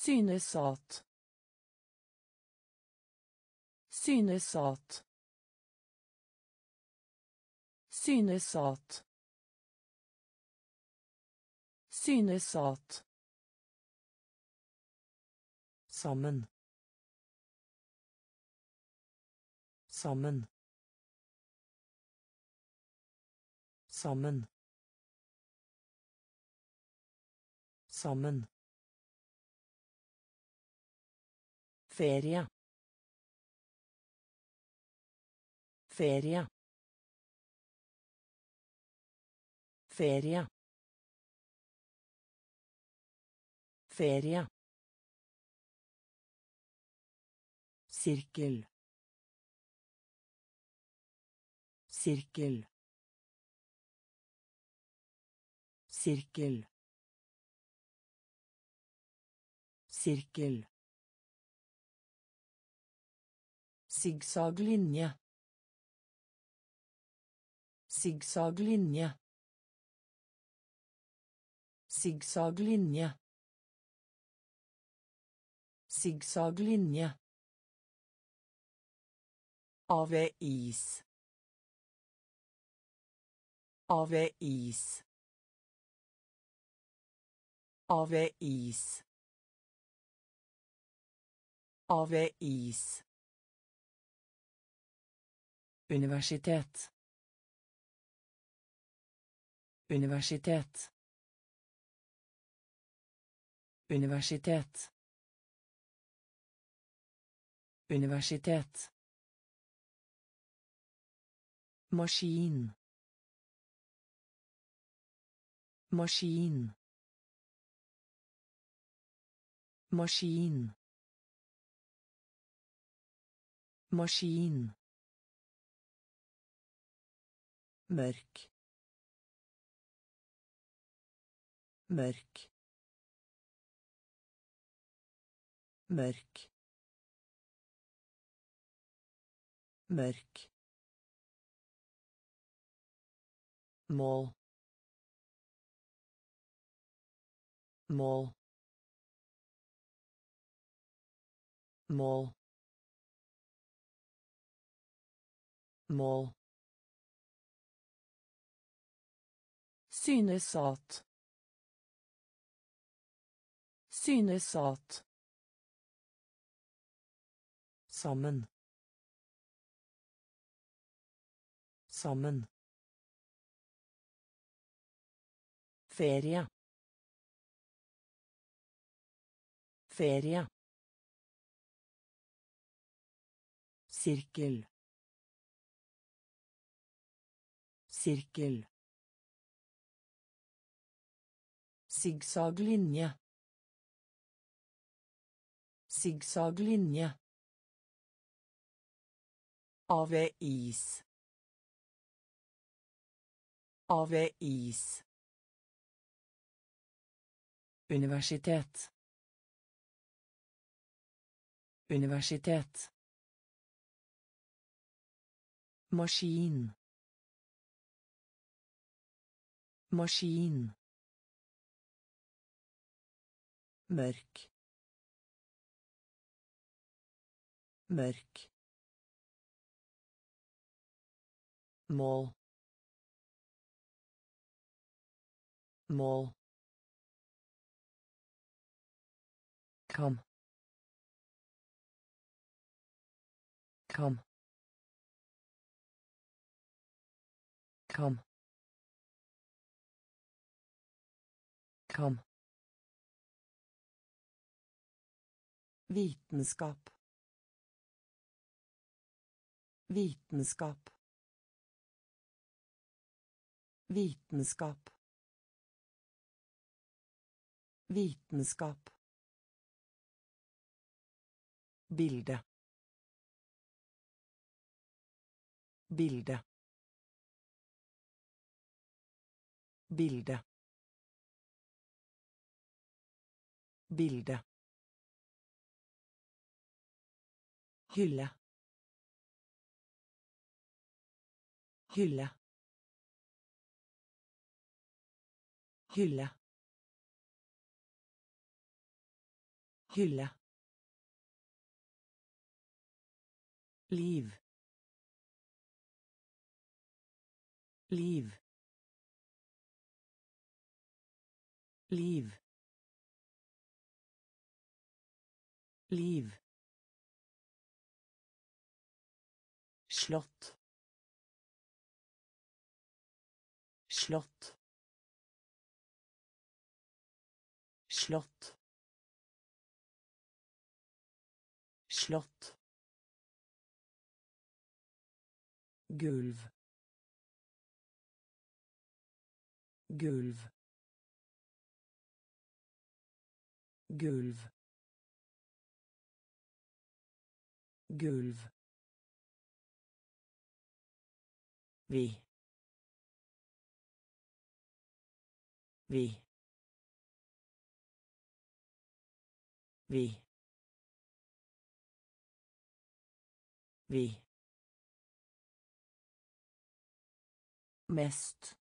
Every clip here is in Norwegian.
Synesat. Synesat. Synesat. Synesat. Sammen. Sammen. Sammen. Sammen. Ferie. Ferie. Ferie. Ferie. Sirkel. Sirkel. Sirkel. Sirkel. Zigzaglinje. Zigzaglinje. Zigzaglinje. Zigzaglinje. Avis. Avis. Avis. Avis. Universitet. Universitet. Universitet. Universitet. Maskin. Maskin. Maskin. Maskin. Mørk. Mørk. Mørk. Mørk. Mål. Mål. Mål. Mål. Synesat. Synesat. Sammen. Sammen. Ferie. Ferie. Sirkel. Sirkel. Zigzaglinje. Zigzaglinje. Avis. Avis. Universitet. Universitet. Maskin. Maskin. Mørk. Mørk. Mål. Mål. Kom. Kom. Kom. Kom. Vitenskap. Vitenskap. Vitenskap. Vitenskap. Bilde. Bilde. Bilde. Bilde. Hylle. Hylle. Hylle. Hylle. Liv. Liv. Liv. Liv. Slott. Slott. Slott. Slott. Gulv. Gulv. Gulv. Gulv. Vi. Vi. Vi. Vi. Mest.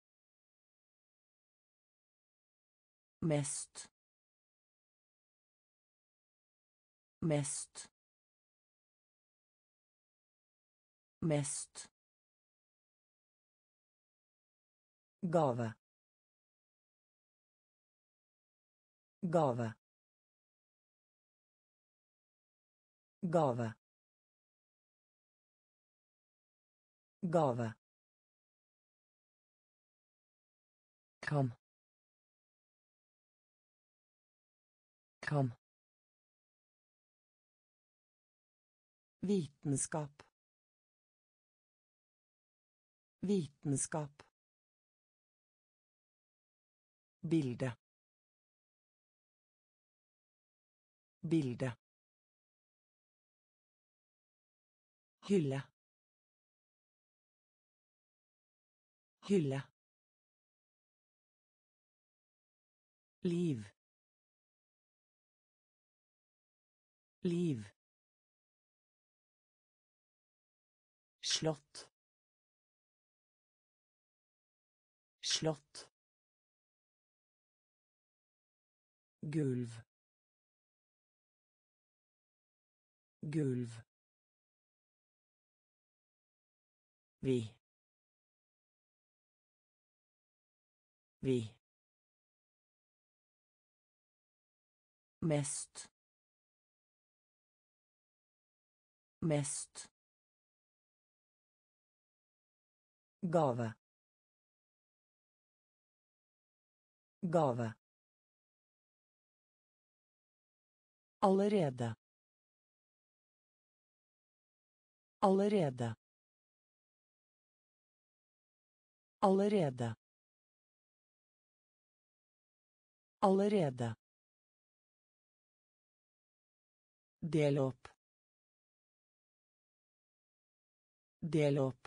Mest. Mest. Mest. Gave. Gave. Gave. Gave. Kom. Kom. Vitenskap. Vitenskap. Bilde. Bilde. Hylle. Hylle. Liv. Liv. Slott. Slott. Gulv. Gulv. Vi. Vi. Mest. Mest. Gave. Gave. Allerede. Allerede. Allerede. Allerede. Del opp. Del opp.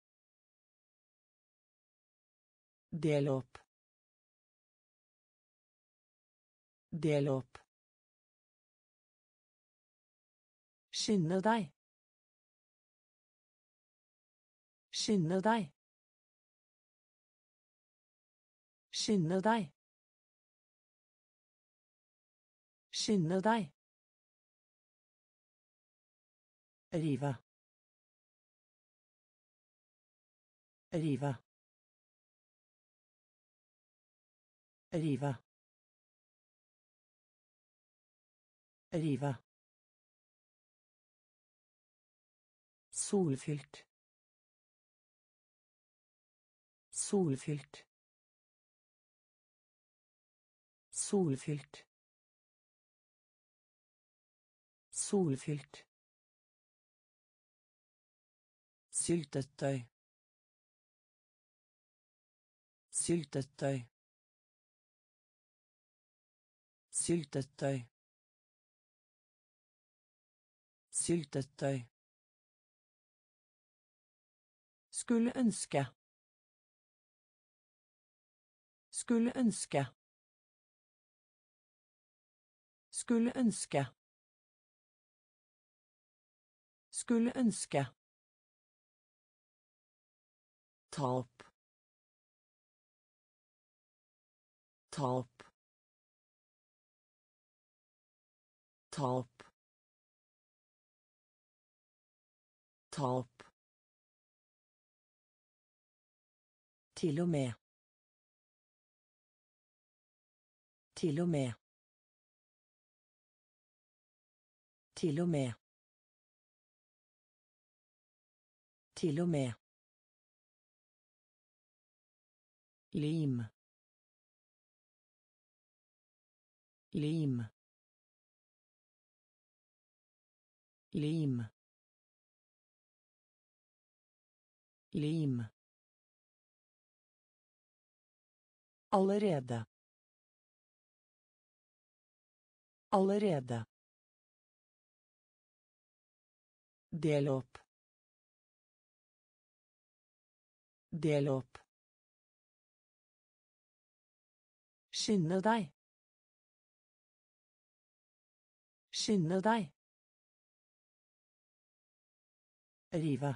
Del opp. Del opp. Skynde deg. Skynde deg. Skynde deg. Skynde deg. Rive. Rive. Rive. Rive. Solfylt. Solfylt. Solfylt. Solfylt. Syltetøy. Syltetøy. Syltetøy. Syltetøy. Skulle ønske. Skulle ønske. Skulle ønske. Skulle ønske. Ta opp. Ta opp. Ta opp. Ta opp. Til og med. Til og med. Til og med. Til og med. Lim. Lim. Lim. Lim. Allerede. Allerede. Del opp. Del opp. Skynde deg. Skynde deg. Rive.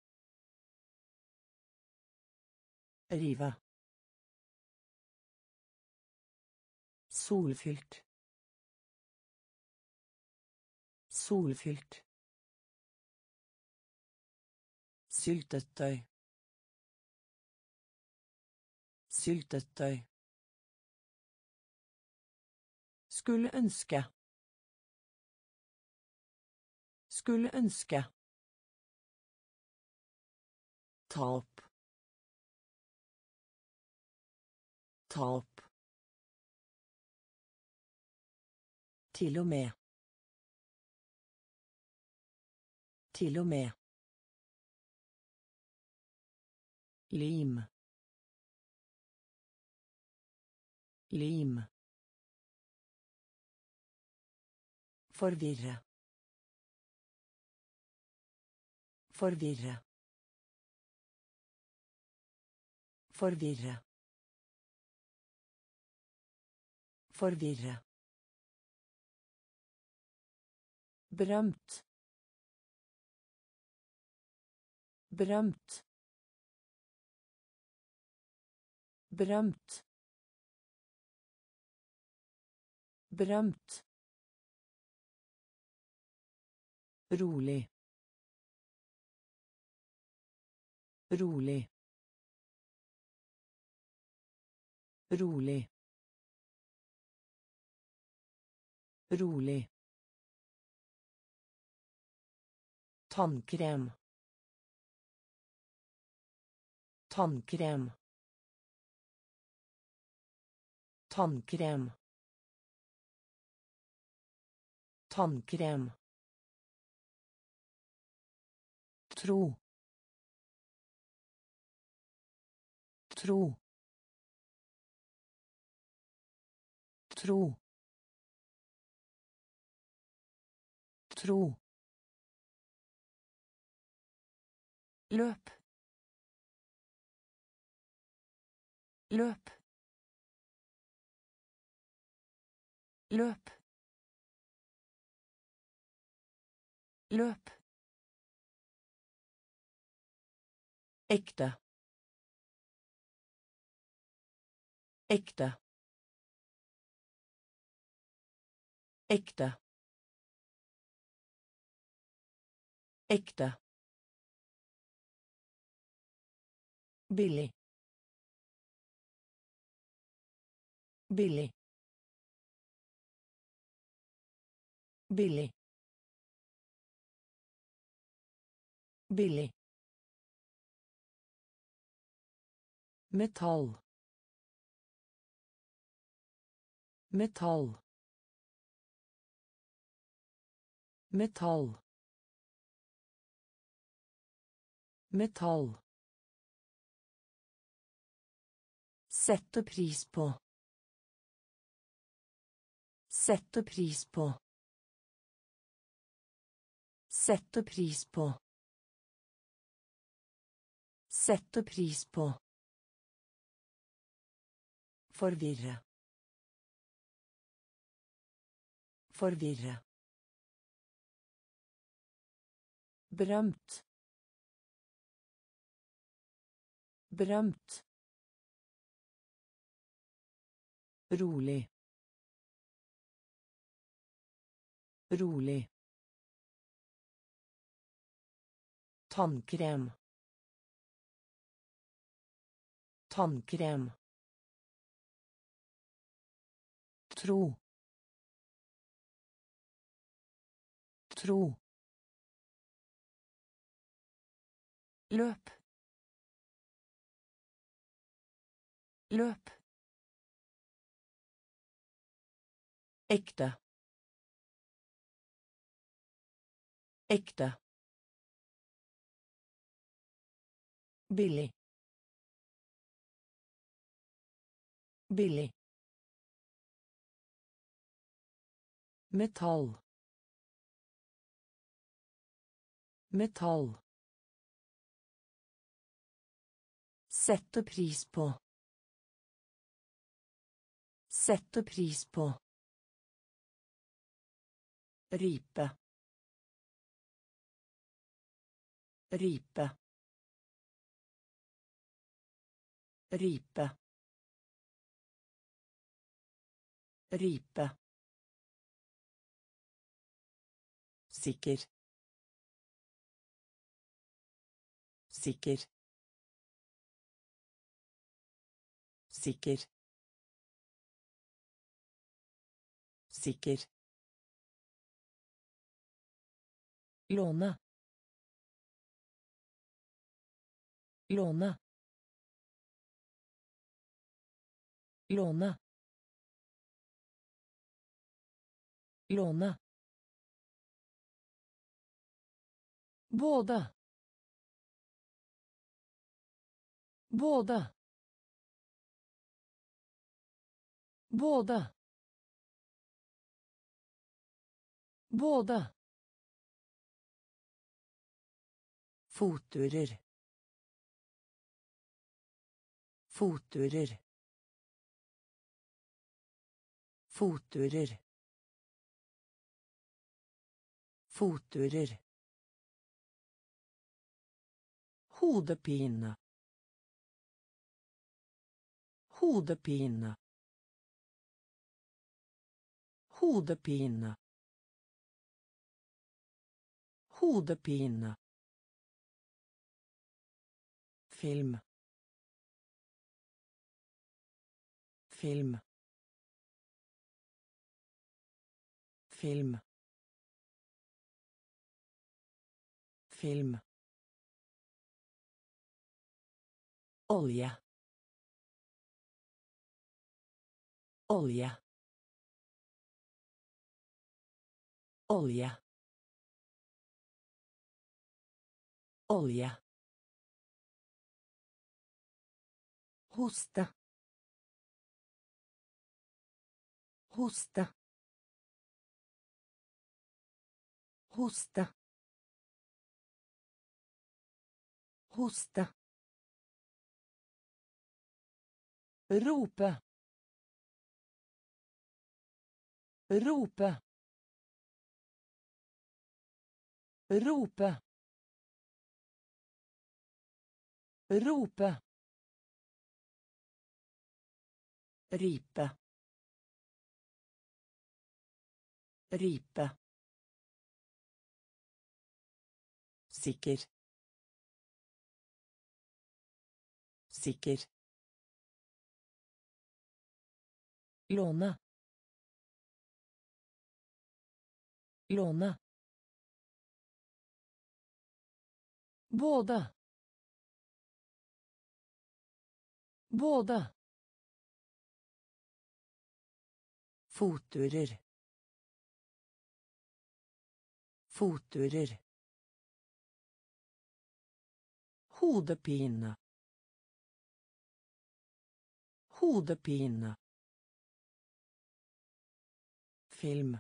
Rive. Solfylt. Solfylt. Syltetøy. Syltetøy. Skulle ønske. Skulle ønske. Ta opp. Ta opp. Til og med. Til og med. Lim. Lim. Forvirre. Forvirre. Forvirre. Forvirre. Berømt. Berømt. Berømt. Berømt. Rolig. Rolig. Rolig. Rolig. Tannkrem. Tannkrem. Tannkrem. Tannkrem. Tro. Tro. Tro. Tro. Løp. Løp. Løp. Løp. Ekte. Ekte. Ekte. Ekte. Billig. Billig. Billig. Billig. Metall. Metall. Metall. Metall. Sette pris på. Sette pris på. Sette pris på. Sette pris på. Forvirre. Forvirre. Berømt. Berømt. Rolig. rolig, tannkrem, tannkrem, tro, tro, løp, løp, ekte, ekte, billig, billig, metall, metall, sette pris på, sette pris på, ripe, ripe, ripe, ripe, sikker, sikker, sikker, sikker, låne, låne, låne, låne, både, både, både, både, fotturer, fotturer, fotturer, fotturer, hodepine, hodepine, hodepine, hodepine, film, film, film, film, olje, olje, olje, olje, hoste, hoste, hoste, hoste, rope, rope, rope, rope, ripe, ripe, sikker, sikker, låne, låne, både, både, fotturer, fotturer, hodepine, hodepine, film,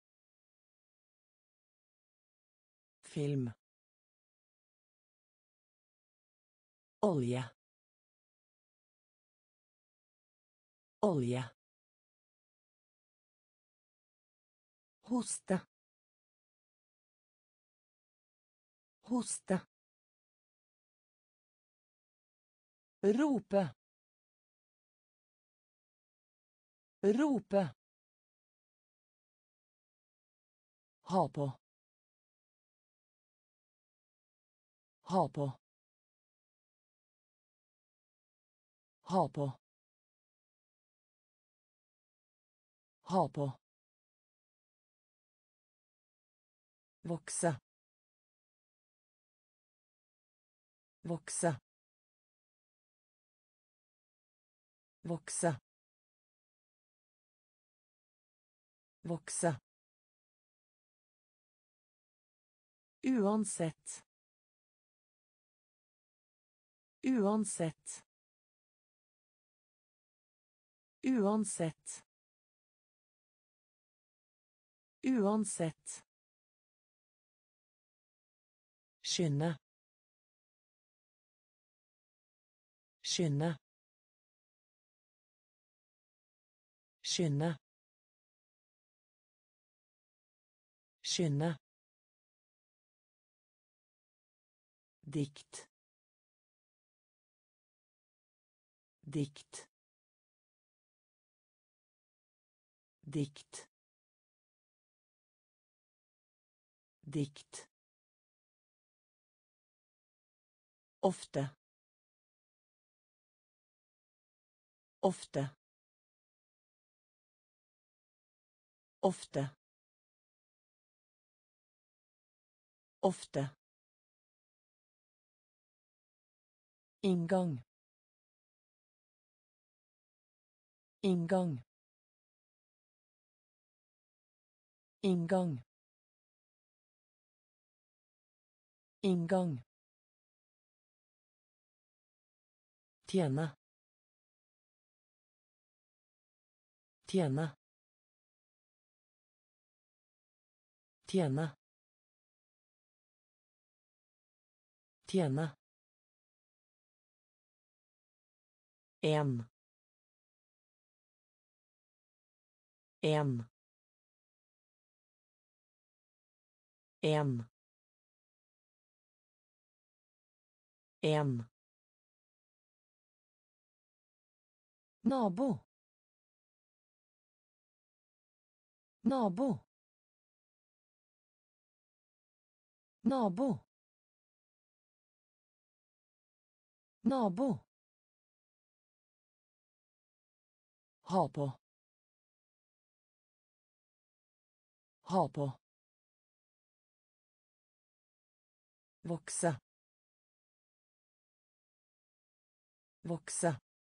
film, olje, olje, hoste, hoste, rope, rope, Ha på. Ha på. Ha på. Ha på. Vokse. Vokse. Vokse. Vokse. Uansett. Uansett. Uansett. Uansett. Skynde. Skynde. Skynde. Skynde. Dikt. Dikt. Dikt. Dikt. Ofte. Ofte. Ofte. Ofte. Inngang. Inngang. Inngang. Inngang. Tjene. Tjene. Tjene. Tjene. En. En. En. En. Nabo. Nabo. Nabo. Nabo. Ha på. Ha på. Vokse. Vokse.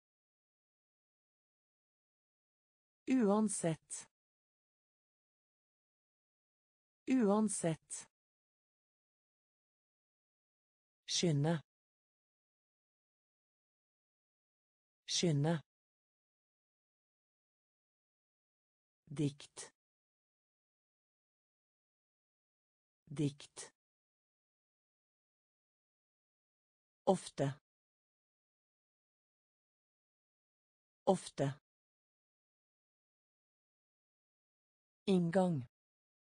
Uansett. Uansett. Skynde. Skynde. Dikt. Dikt. Ofte. Ofte. Inngang.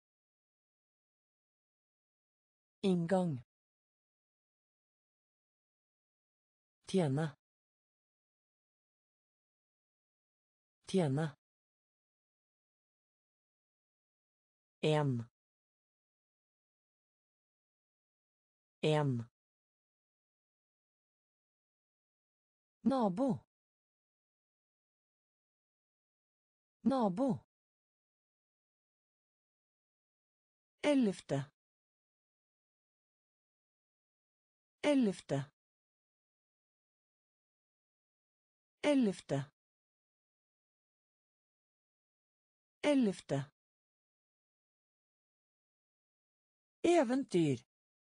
Inngang. Tjene. Tjene. En. En. Nabo. Nabo. Ellevte. Ellevte. Ellevte. Ellevte. Eventyr.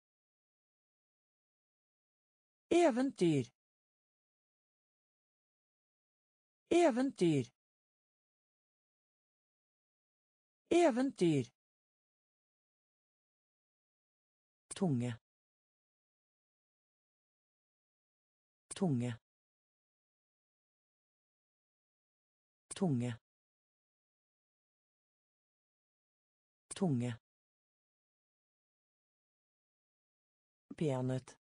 Eventyr. Eventyr. Eventyr. Tunge. Tunge. Tunge. Tunge. Peanøtt.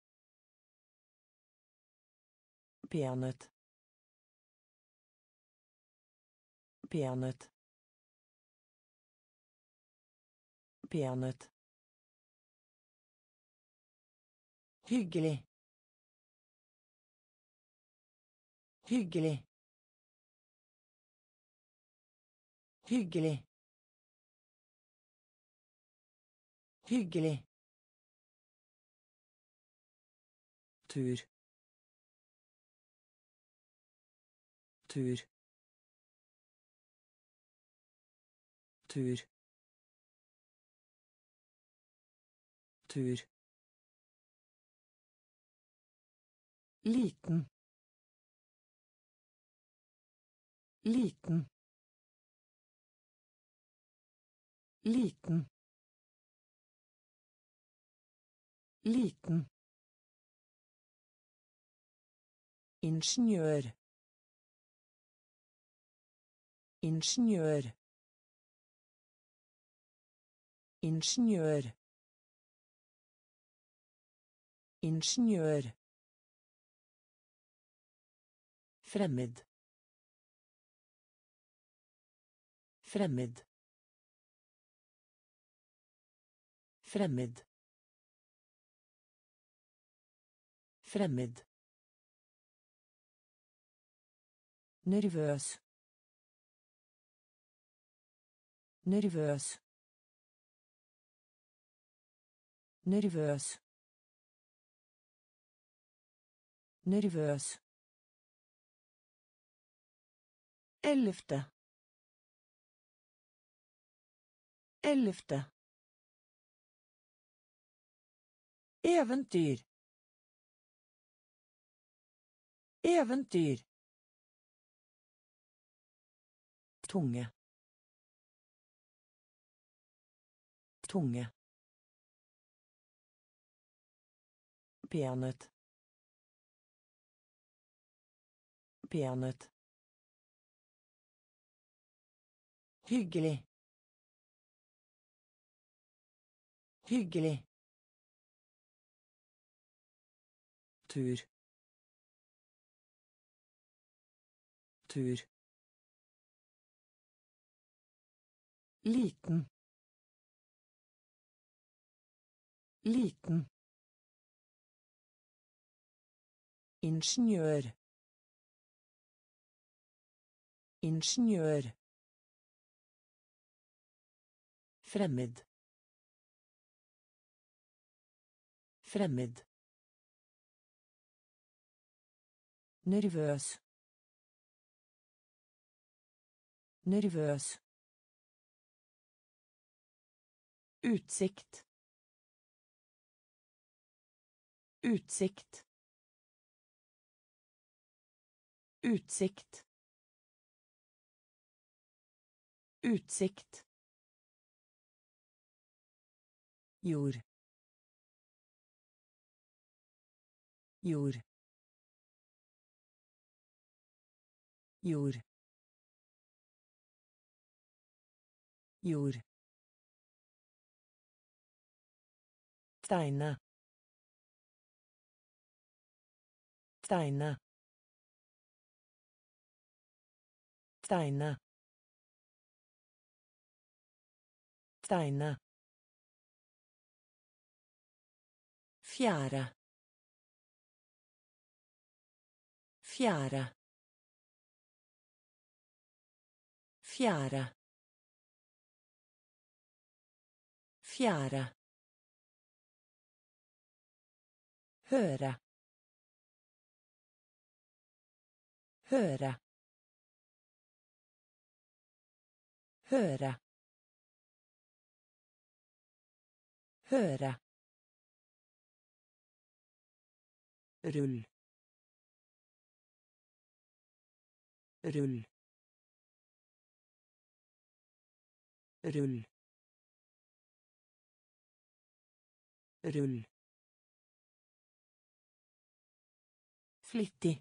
Peanøtt. Peanøtt. Peanøtt. Hyggelig. Hyggelig. Hyggelig. Hyggelig. Tur. Tur. Tur. Tur. Liten. Liten. Liten. Liten. Ingeniør. Ingeniør. Ingeniør. Ingeniør. Fremmed. Fremmed. Fremmed. Fremmed. Nervøs. Nervøs. Nervøs. Nervøs. Ellevte. Ellevte. Eventyr. Eventyr. Tunge. Tunge. Peanøtt. Peanøtt. Hyggelig. Hyggelig. Tur. Tur. Liten. Liten. Ingeniør. Ingeniør. Fremmed. Fremmed. Nervøs. Nervøs. Utsikt. Utsikt. Utsikt. Utsikt. Jord. Jord. Jord. Jord. Tegne. Tegne. Tegne. Tegne. Fjære. Fjære. Fjære. Fjære. Høre. Høre. Høre. Høre. Rull. Rull. Rull. Rull. Flittig.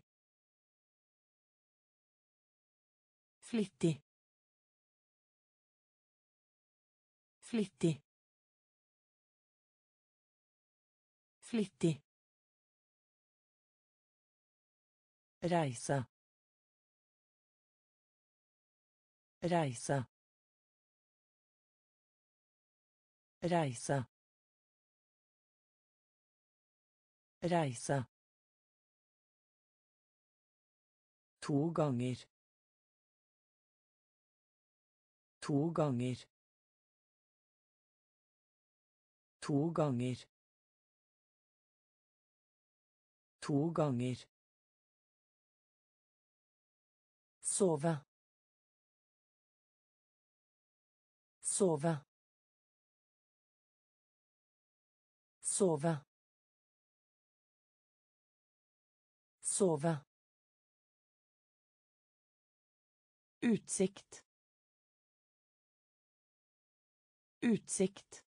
Flittig. Flittig. Flittig. Reise. Reise. Reise. Reise. 2 ganger. 2 ganger. 2 ganger. 2 ganger. Sove. Sove. Sove. Sove. Utsikt. Utsikt.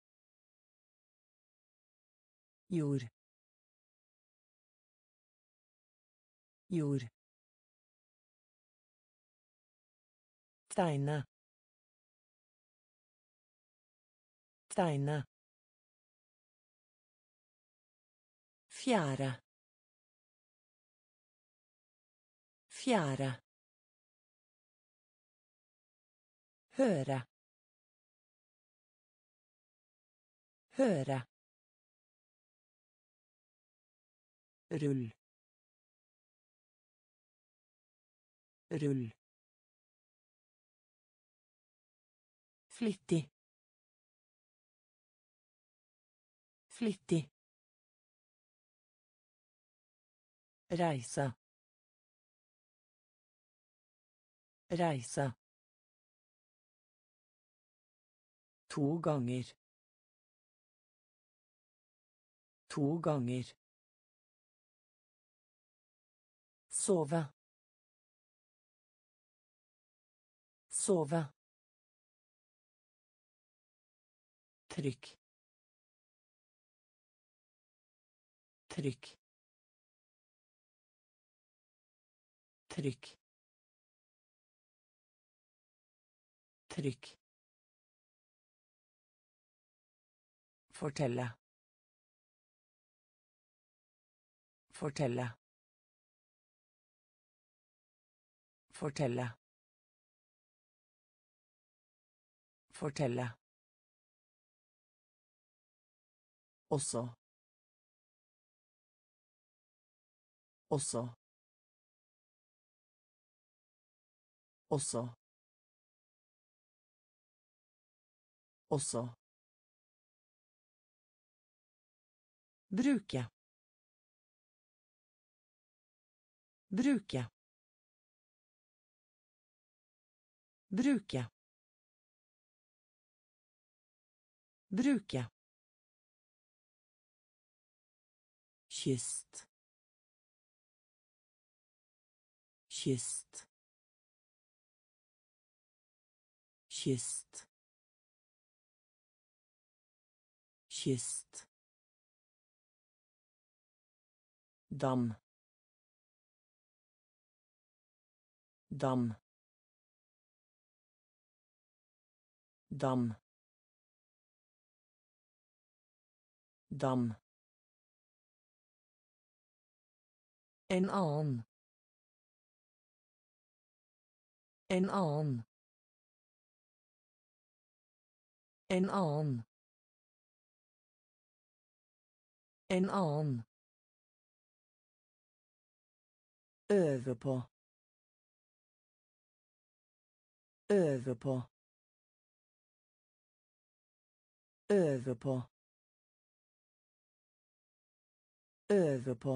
Jord. Jord. Tegne. Tegne. Fjære. Fjære. Høre. Høre. Rull. Rull. Flittig. Flittig. Reise. Reise. 2 ganger. 2 ganger. Sove. Sove. Trykk. Trykk. Trykk. Trykk. Fortelle. Fortelle. Fortelle. Fortelle. Også. Også. Også. Også. Bruke. Bruke. Bruke. Bruke. Kyst. Kyst. Kyst. Kyst. Dam. Dam. Dam. Dam. En annen. En annen. En annen. En annen. Øve på. Øve på. Øve på. Øve på.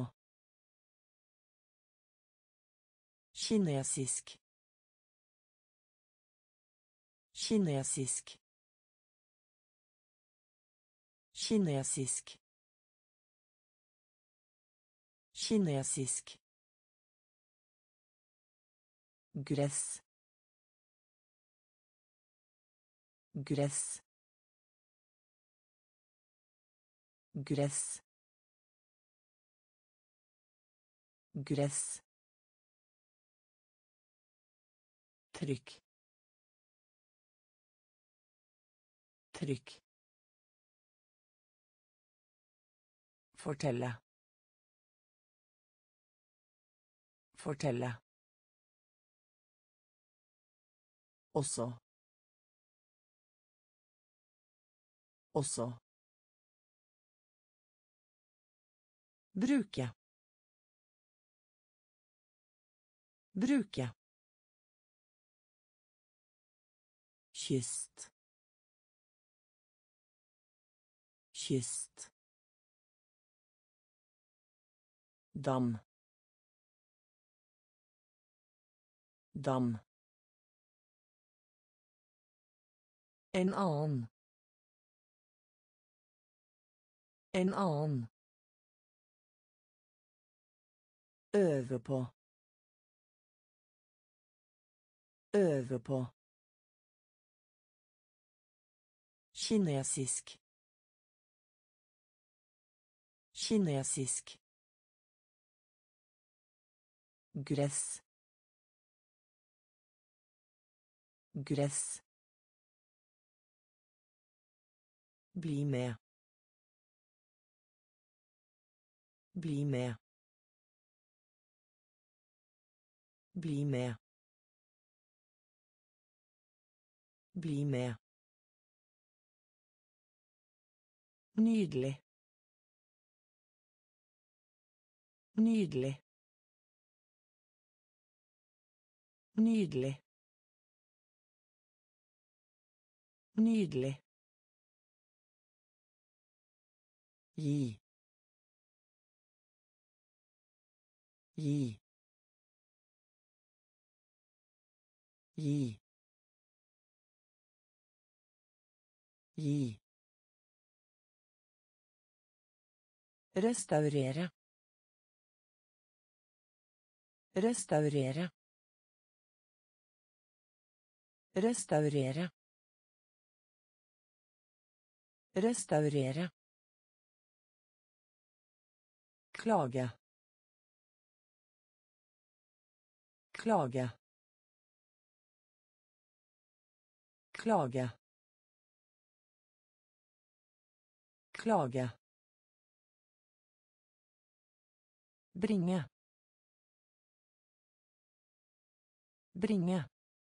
Kinesisk. Kinesisk. Kinesisk. Kinesisk. Gress. Gress. Gress. Gress. Trykk. Trykk. Fortelle. Fortelle. Også. Også. Bruke. Bruke. Kyst. Kyst. Dam. Dam. En annen. En annen. Øve på. Øve på. Kinesisk. Kinesisk. Gress. Gress. Bli med. Bli med. Bli med. Bli med. Nydelig. Nydelig. Nydelig. Nydelig. Gi. Gi. Gi. Gi. Restaurere. Restaurere. Restaurere. Restaurere. Klage. Klage. Klage. Klage. Bringe. Bringe.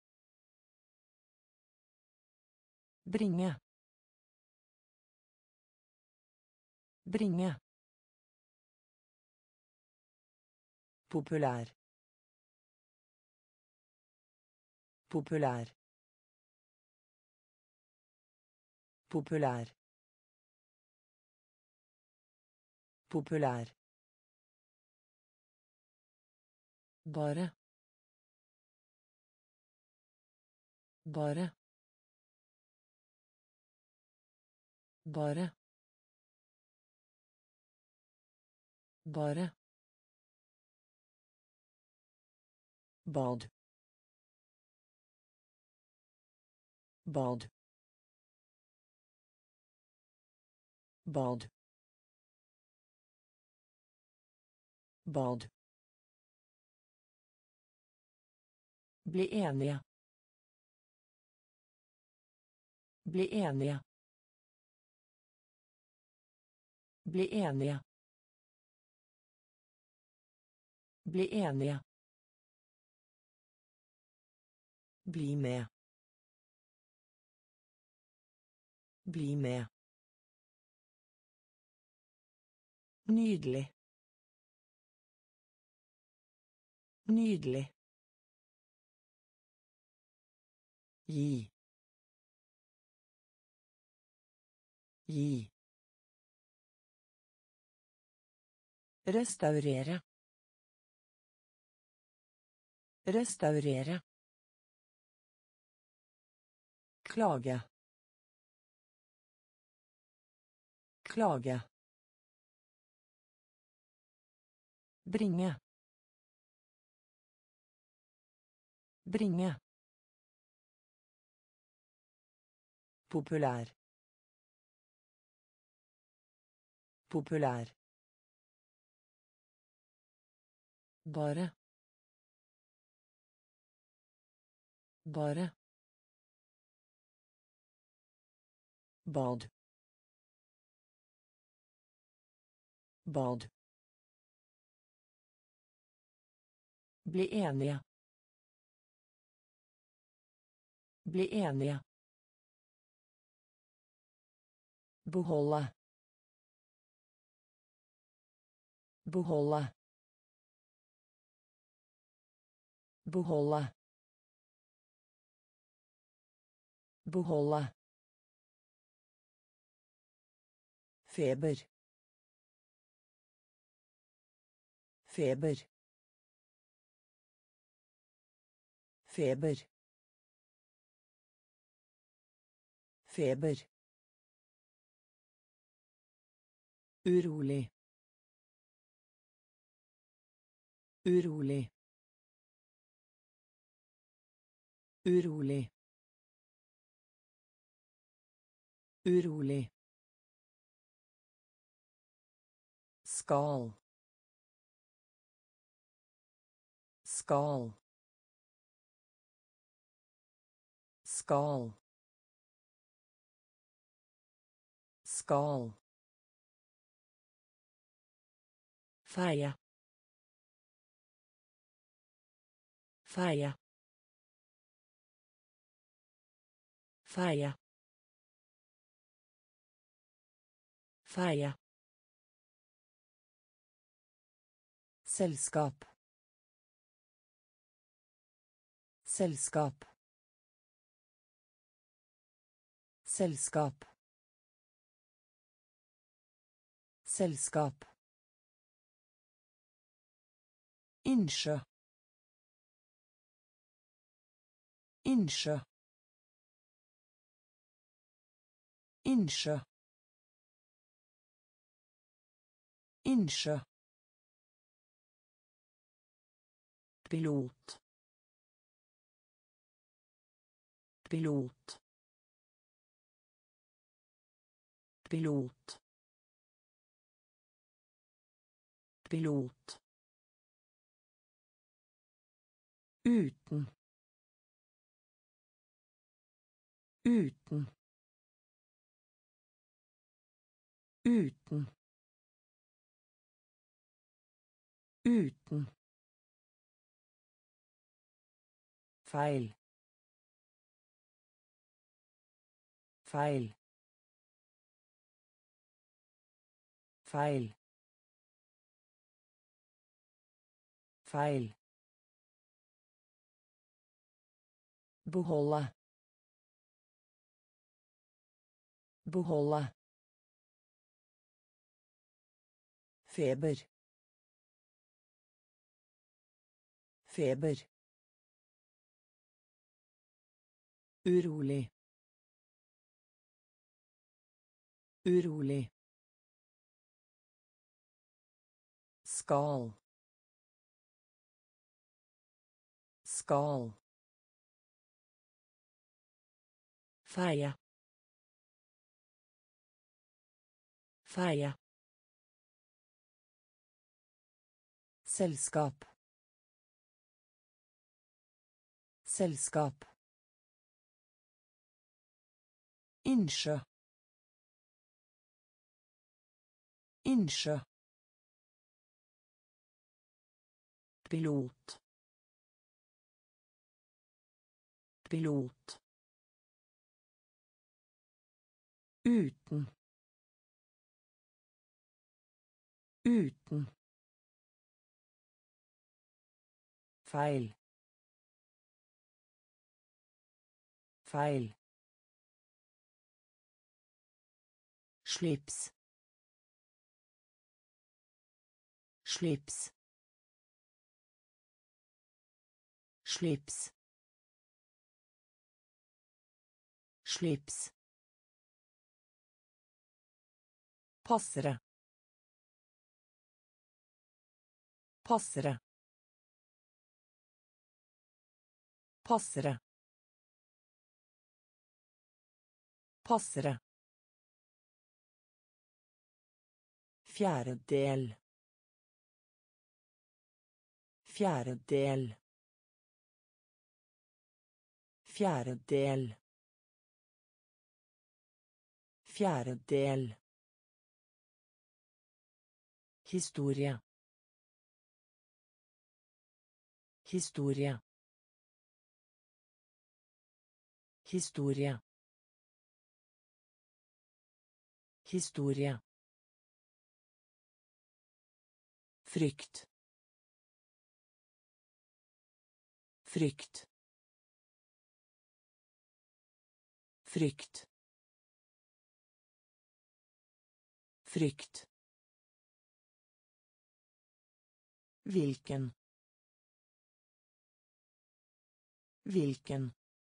Bringe. Bringe. Populær. Populær. Populær. Populær. Bare. Bare. Bare. Bare. Bad. Bad. Bad. Bad. Bli enige. Bli enige. Bli enige. Bli enige. Bli med. Bli med. Nydelig. Nydelig. Gi. Gi. Restaurere. Restaurere. Klage. Klage. Bringe. Bringe. Populær. Populær. Bare. Bare. Bad. Bad. Bli enige. Bli enige. Beholde. Beholde. Beholde. Beholde. Feber. Feber. Feber. Feber. Urolig. Urolig. Urolig. Urolig. Skal. Skal. Skal. Skal. Feie. Feie. Feie. Feie. Selskap. Selskap. Selskap. Selskap. Innsjø. Innsjø. Innsjø. Innsjø. Pilot. Pilot. Pilot. Pilot. Uten. Uten. Uten. Uten. Feil. Feil. Feil. Feil. Beholde. Beholde. Feber. Feber. Urolig. Urolig. Skal. Skal. Feie. Feie. Selskap. Selskap. Innsjø. Innsjø. Pilot. Pilot. Uten. Uten. Feil. Feil. Slips. Slips. Slips. Slips. Passere. Passere. Passere. Passere. Fjerdedel. Fjerdedel. Fjerdedel. Fjerdedel. Historie. Historie. Historie. Historie. Frykt. Frykt. Frykt. Frykt. Hvilken. Hvilken.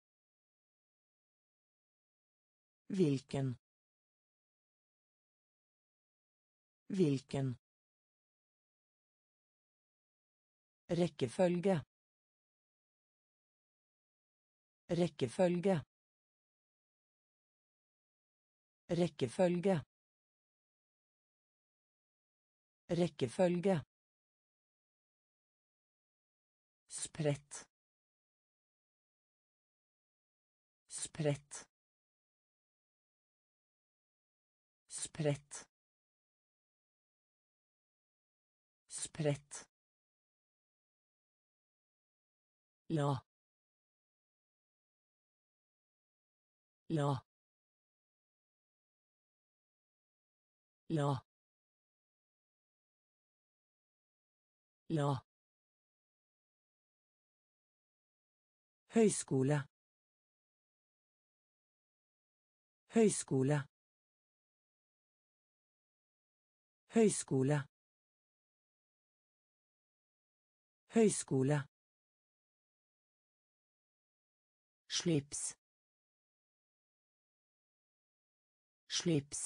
Hvilken. Hvilken. Rekkefølge. Rekkefølge. Rekkefølge. Rekkefølge. Spredt. Spredt. Spredt. Spredt. La. La. La. La. Høyskole. Høyskole. Høyskole. Høyskole. Slips. Slips.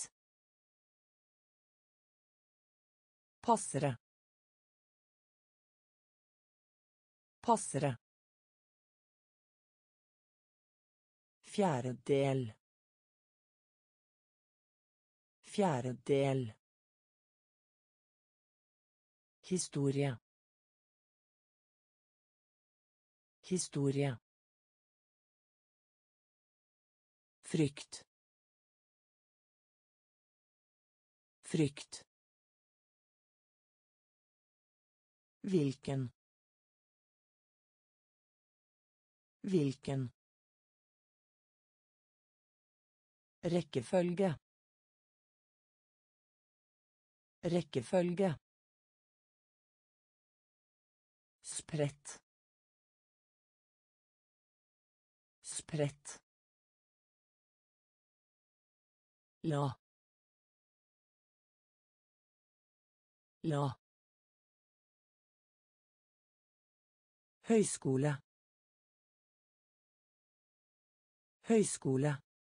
Passere. Passere. Fjerdedel. Fjerdedel. Historie. Historie. Frykt. Frykt. Hvilken. Hvilken. Rekkefølge. Rekkefølge. Spredt. Spredt. La. La. Høyskole. Høyskole.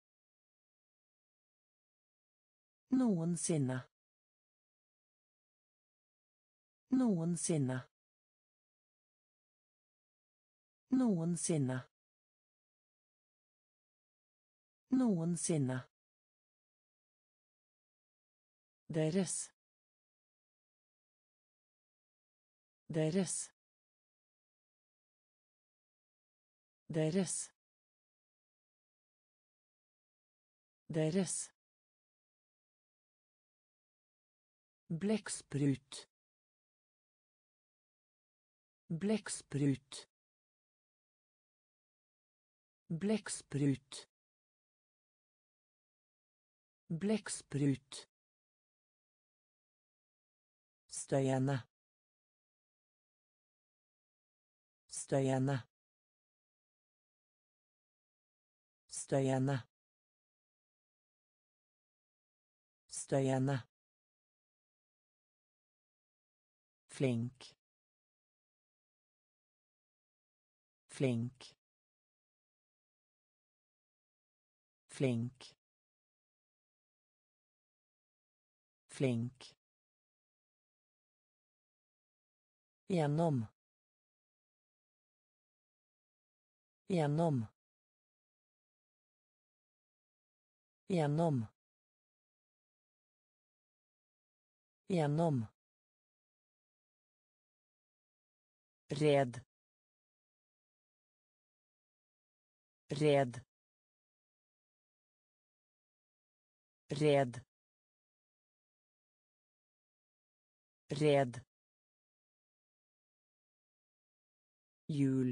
Noensinne. Noensinne. Noensinne. Noensinne. Deres. Deres. Deres. Deres. Blekksprut. Blekksprut. Blekksprut. Blekksprut. Støyende. Støyende. Støyende. Støyende. Flink. Flink. Flink. Flink. Gjennom. Gjennom. Gjennom. Gjennom. Red. Red. Red. Red. Jul.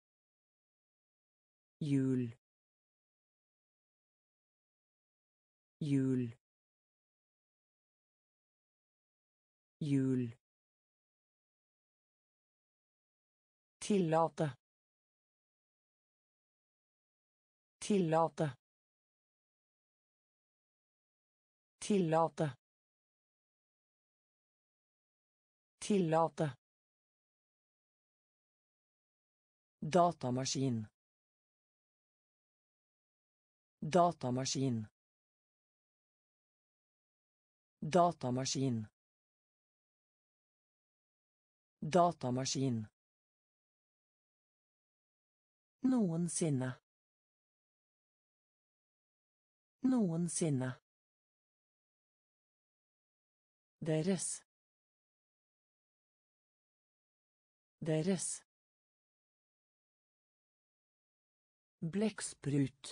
Jul. jul, jul, tillate, tillate, tillate, tillate, datamaskin, datamaskin, datamaskin, datamaskin, noensinne, noensinne, deres, deres, blekksprut,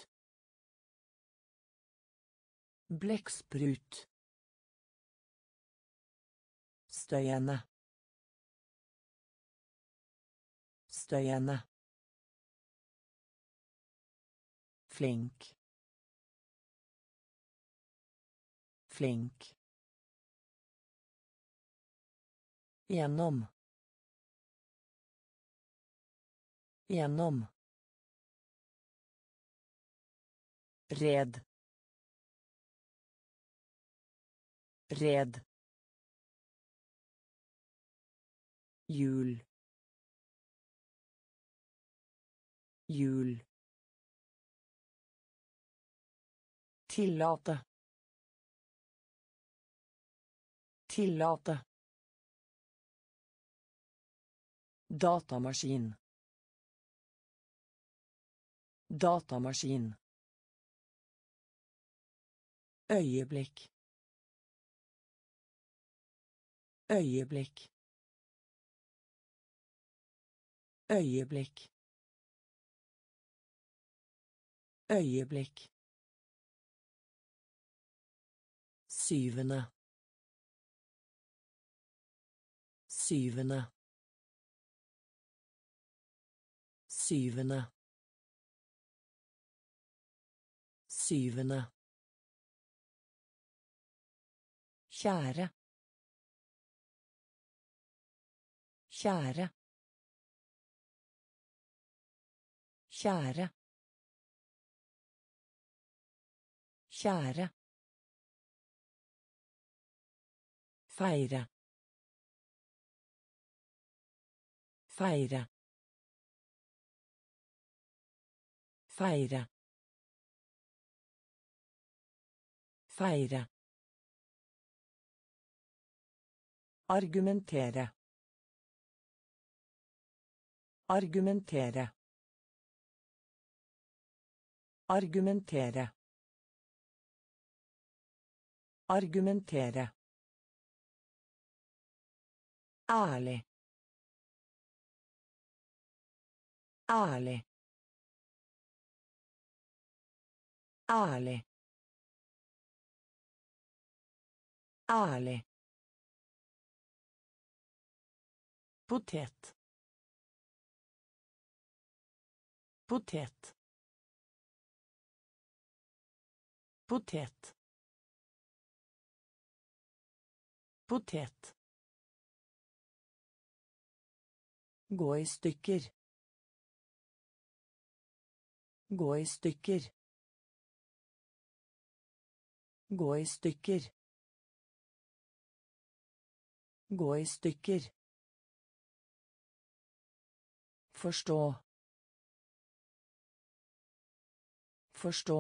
blekksprut, støyende, støyende, flink, flink, gjennom, gjennom, red, red, jul, jul, tillate, tillate, datamaskin, datamaskin, øyeblikk, øyeblikk, øyeblikk, øyeblikk, syvende, syvende, syvende, syvende, kjære, kjære, kjære, kjære, feire, feire, feire, feire, argumentere, argumentere, argumentere, argumentere, ærlig, ærlig, ærlig, ærlig, potet, potet, potet, potet, gå i stykker, gå i stykker, gå i stykker, gå i stykker, forstå, forstå,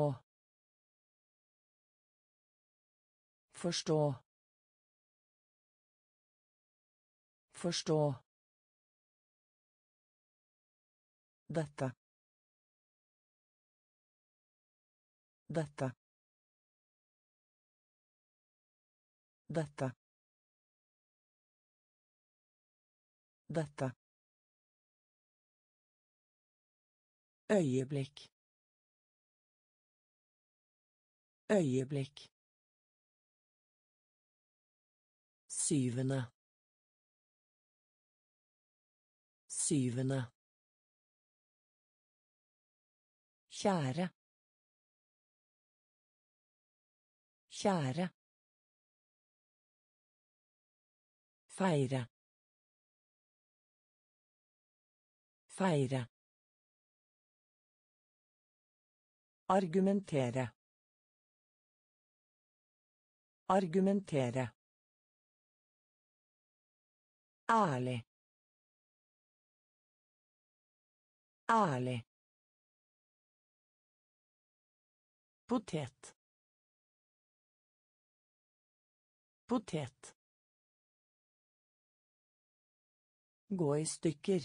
forstå, forstå, dette, dette, dette, dette, øyeblikk, øyeblikk, syvende, syvende, kjære, Kjære. Feire. Feire. Argumentere. Argumentere. Ærlig. Ærlig. Potet. Potet. Gå i stykker.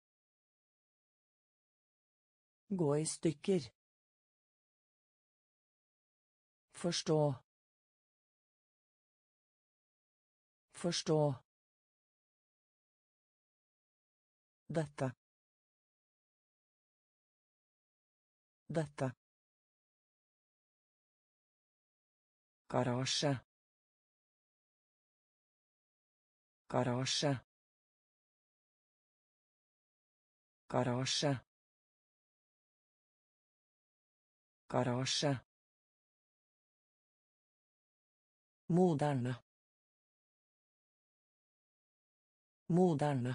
Gå i stykker. Forstå. Forstå. Dette. Dette. Garasje. Garasje. Garasje. Garasje. Moderne. Moderne.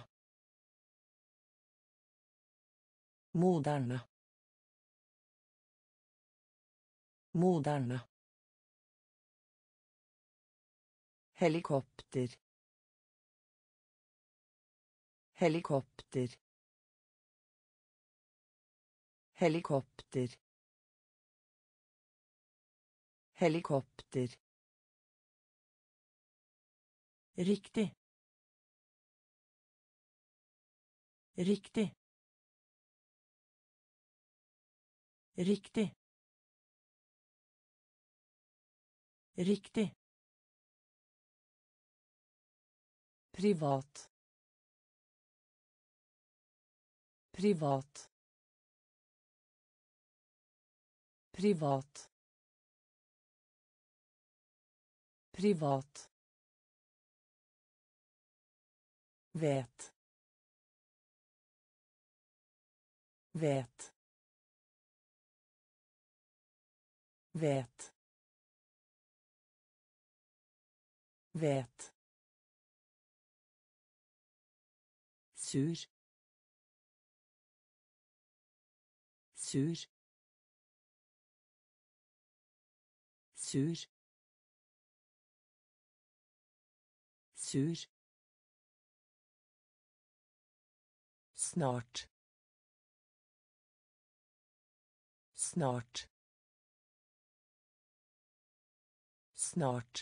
Moderne. Moderne. Helikopter. Helikopter. Helikopter. Helikopter. Riktig. Riktig. Riktig. Riktig. Privat. Privat. Privat. Privat. Vet. Vet. Vet. Vet. Sur. Sur. Sur. Sur. Snart. Snart. Snart.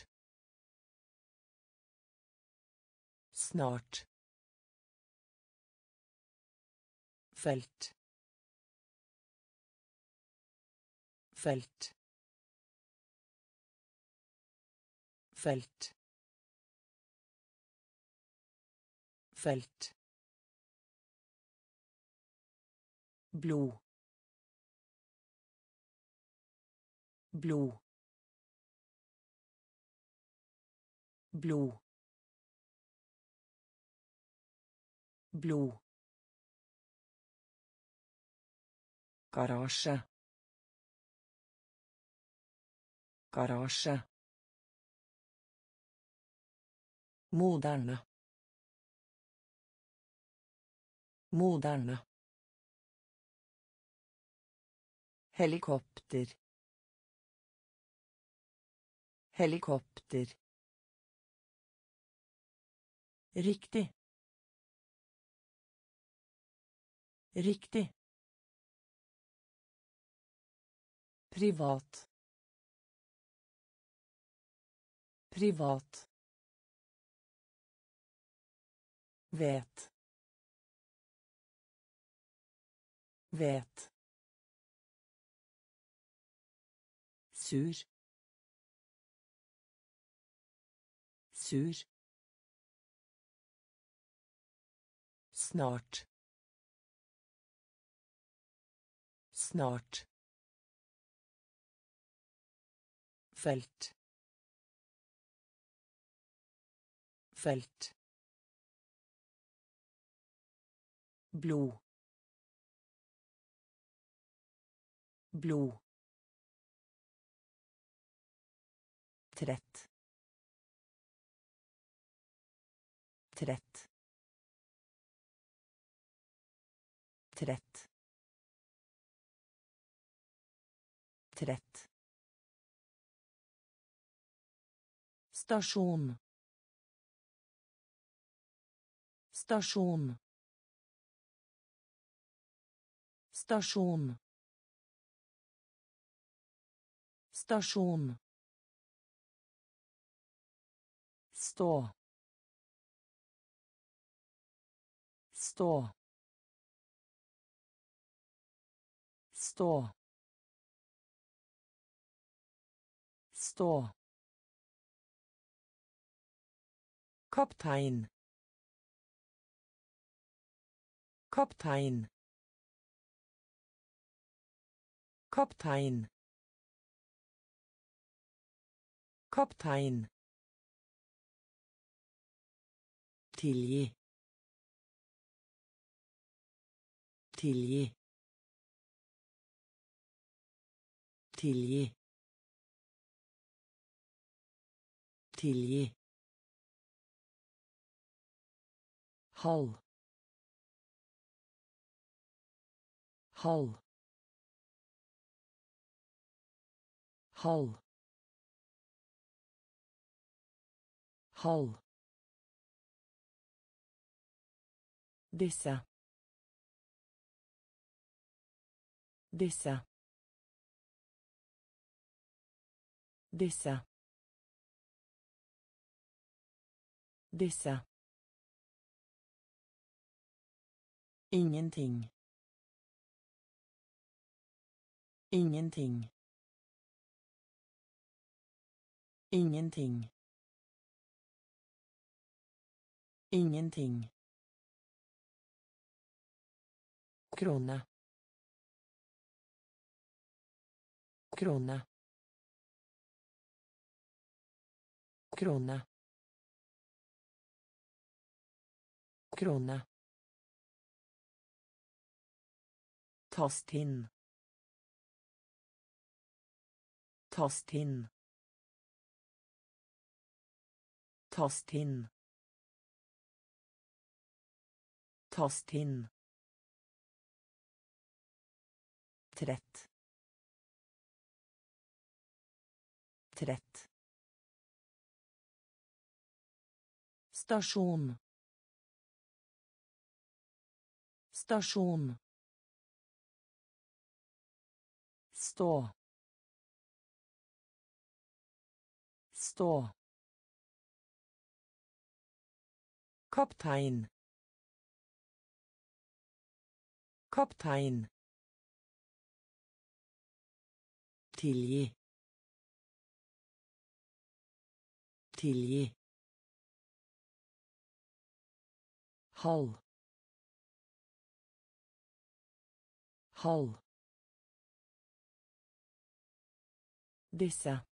Snart. Felt. Felt. Felt. Felt. Blod. Blod. Blod. Blod. Garasje. Garasje. Moderne. Moderne. Helikopter. Helikopter. Riktig. Riktig. Privat. Privat. Vet. Vet. Sur. Sur. Snart. Snart. Felt. Felt. Blod. Blod. Trett. Trett. Trett. Trett. Stasjon. Stasjon. Stasjon. Stasjon. Stå. Stå. Stå. Stå. Kaptein. Kaptein. Kaptein. Kaptein. Tilgi. Tilgi. Tilgi. Tilgi. Halv. Halv. Halv. Halv. Disse. Disse. Disse. Disse. Ingenting. Ingenting. Ingenting. Ingenting. Krone. Krone. Krone. Krone. Tast in. Tast in. Tast in. Tast in. Trett. Trett. Stasjon. Stasjon. Stå. Stå. Kaptein. Kaptein. Tilgi. Tilgi. Halv. Halv. Disse.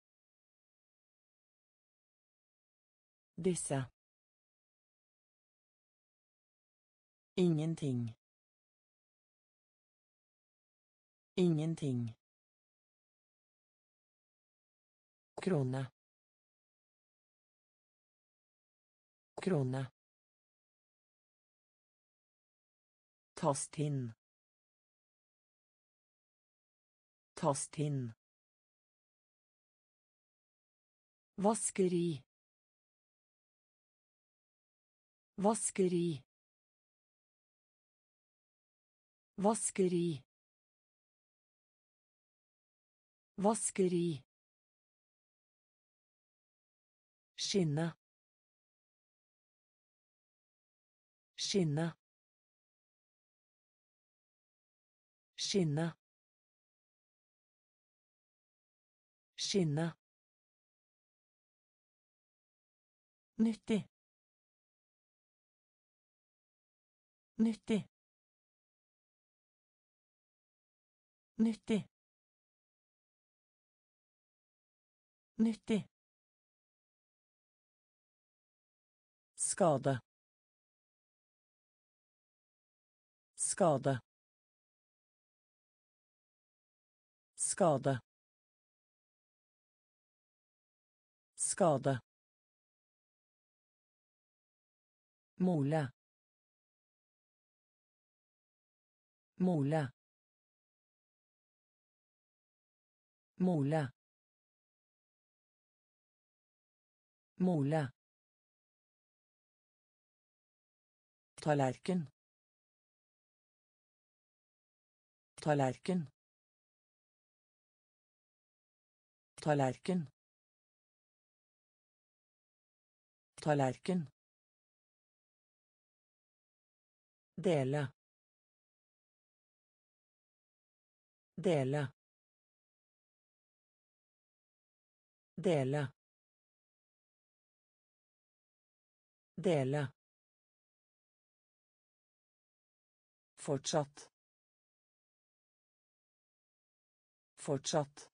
Disse. Ingenting. Ingenting. Krone. Krone. Tast in. Tast in. Vaskeri. Vaskeri. Vaskeri. Vaskeri. Skinne. Skinne. Skinne. Skinne. Nyttig. Nyttig. Nyttig. Nyttig. Skade. Skade. Skade. Skade. Mole. Mole. Mole. Mole. Tallerken. Tallerken. Tallerken. Tallerken. Dele. Dele. Dele. Dele. Fortsatt. Fortsatt.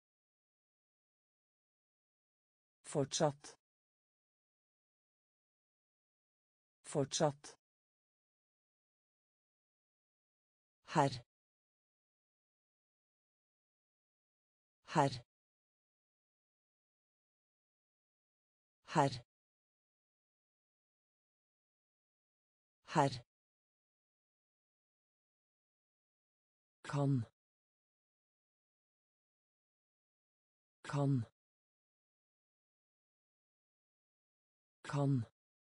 Fortsatt. Fortsatt. Herr. Herr. Herr. Herr. Kan. Kan. Kan.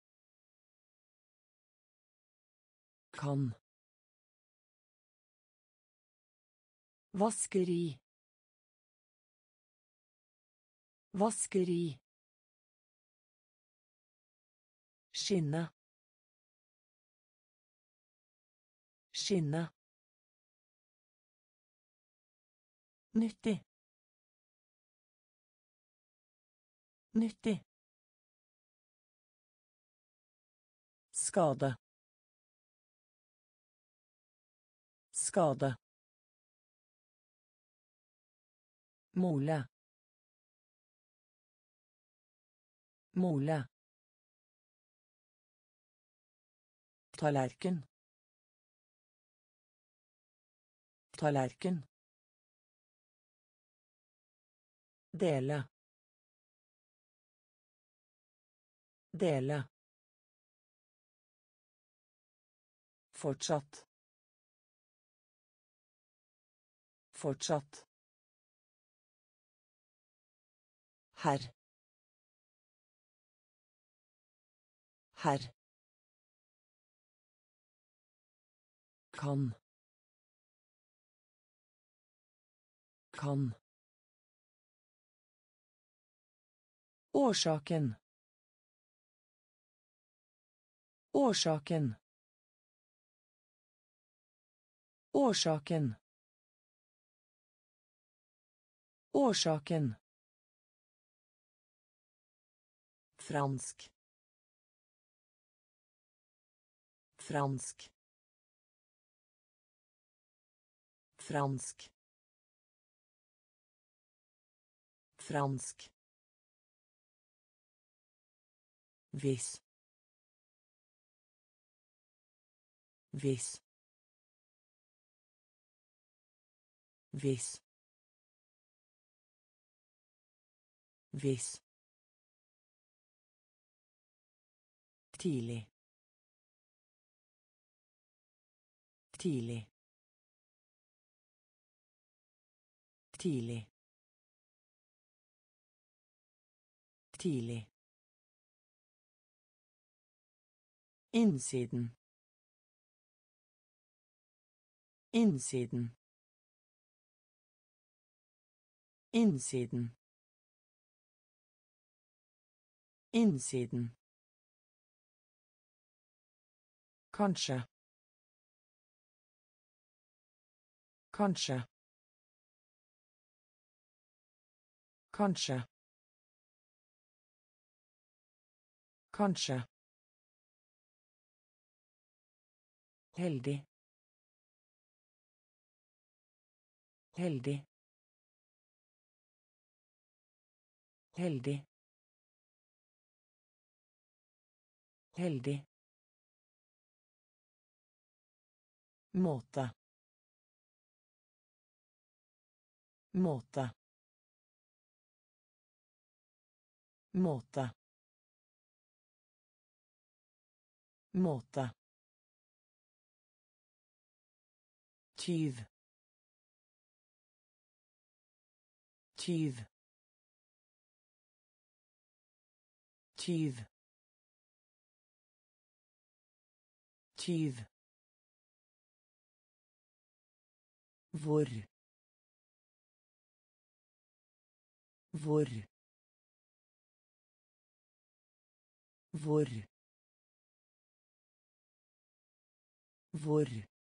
Kan. Vaskeri. Vaskeri. Skinne. Skinne. Nyttig. Nyttig. Skade. Skade. Mole. Mole. Tallerken. Tallerken. Dele. Dele. Fortsatt. Fortsatt. Herr. Herr. Kan. Kan. Årsaken. Årsaken. Årsaken. Årsaken. Fransk. Fransk. Fransk. Fransk. Hvis. Hvis. Hvis. Hvis. Tidlig. Tidlig. Tidlig. Tidlig. Innsiden. Innsiden. Innsiden. Innsiden. Kanskje. Kanskje. Kanskje. Kanskje. Heldig. Heldig. Heldig. Heldig. Måte. Måte. måte, måte, tyv, tyv, tyv, tyv, hvor, hvor, hvor, hvor,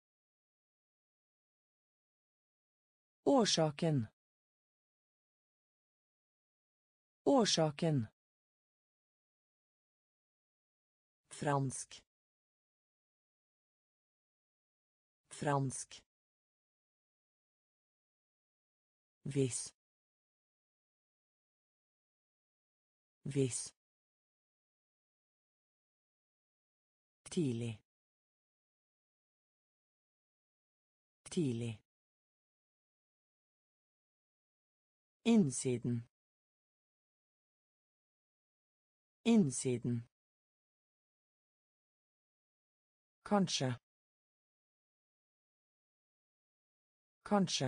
årsaken, årsaken, fransk, fransk, hvis, hvis, tidlig, tidlig, innsiden, innsiden, kanskje, kanskje,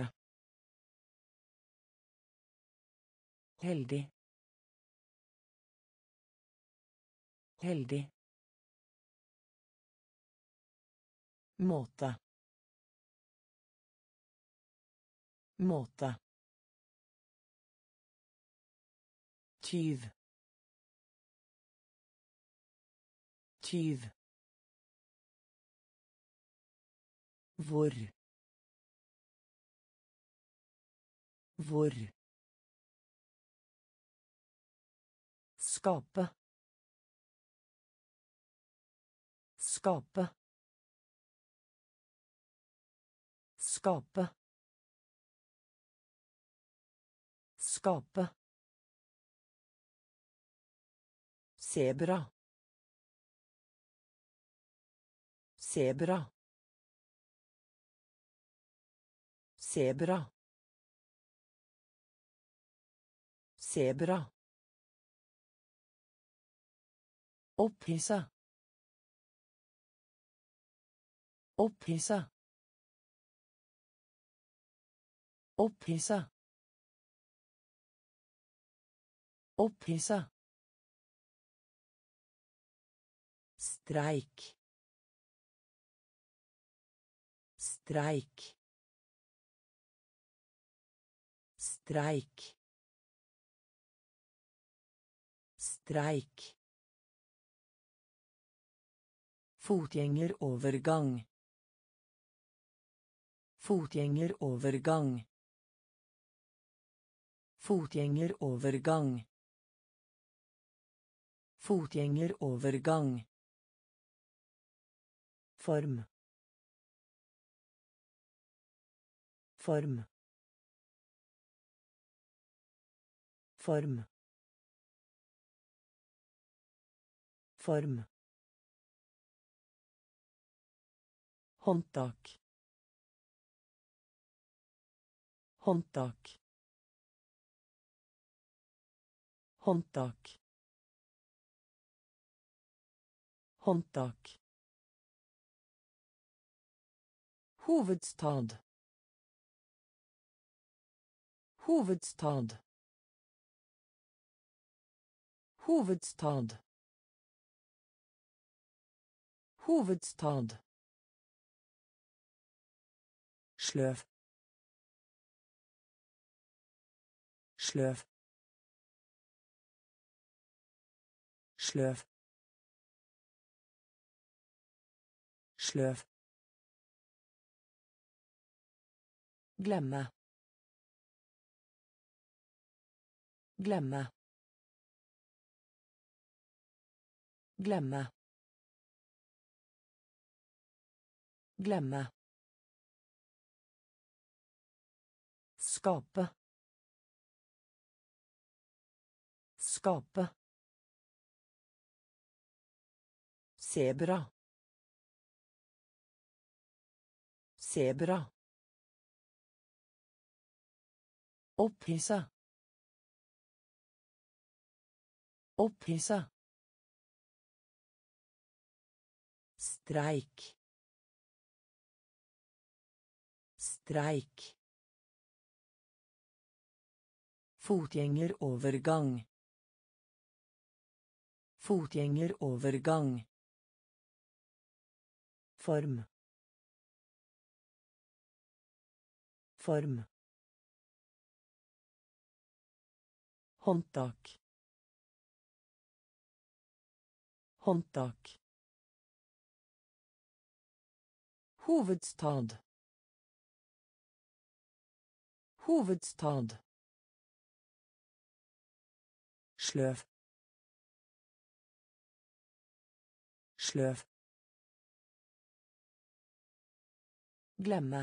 heldig, heldig, måte, måte, tyv, tyv, hvor, hvor, skape, skape, skape, skape, sebra, sebra, sebra, sebra, opphissa, opphissa, opphissa, opphissa, streik, streik, streik, streik, fotgjengerovergang, fotgjengerovergang, fotgjengerovergang, fotgjengerovergang, form, form, form, form, håndtak, håndtak, håndtak, håndtak, hovedstad, hovedstad, hovedstad, hovedstad, sløv, sløv, sløv, sløv, glemme, glemme, glemme, glemme, skape, skape, sebra, sebra, opphissa, Opphissa. Streik. Streik. Fotgjengerovergang. Fotgjengerovergang. Form. Form. Håndtak. Håndtak. Hovedstad. Hovedstad. Sløv. Sløv. Glemme.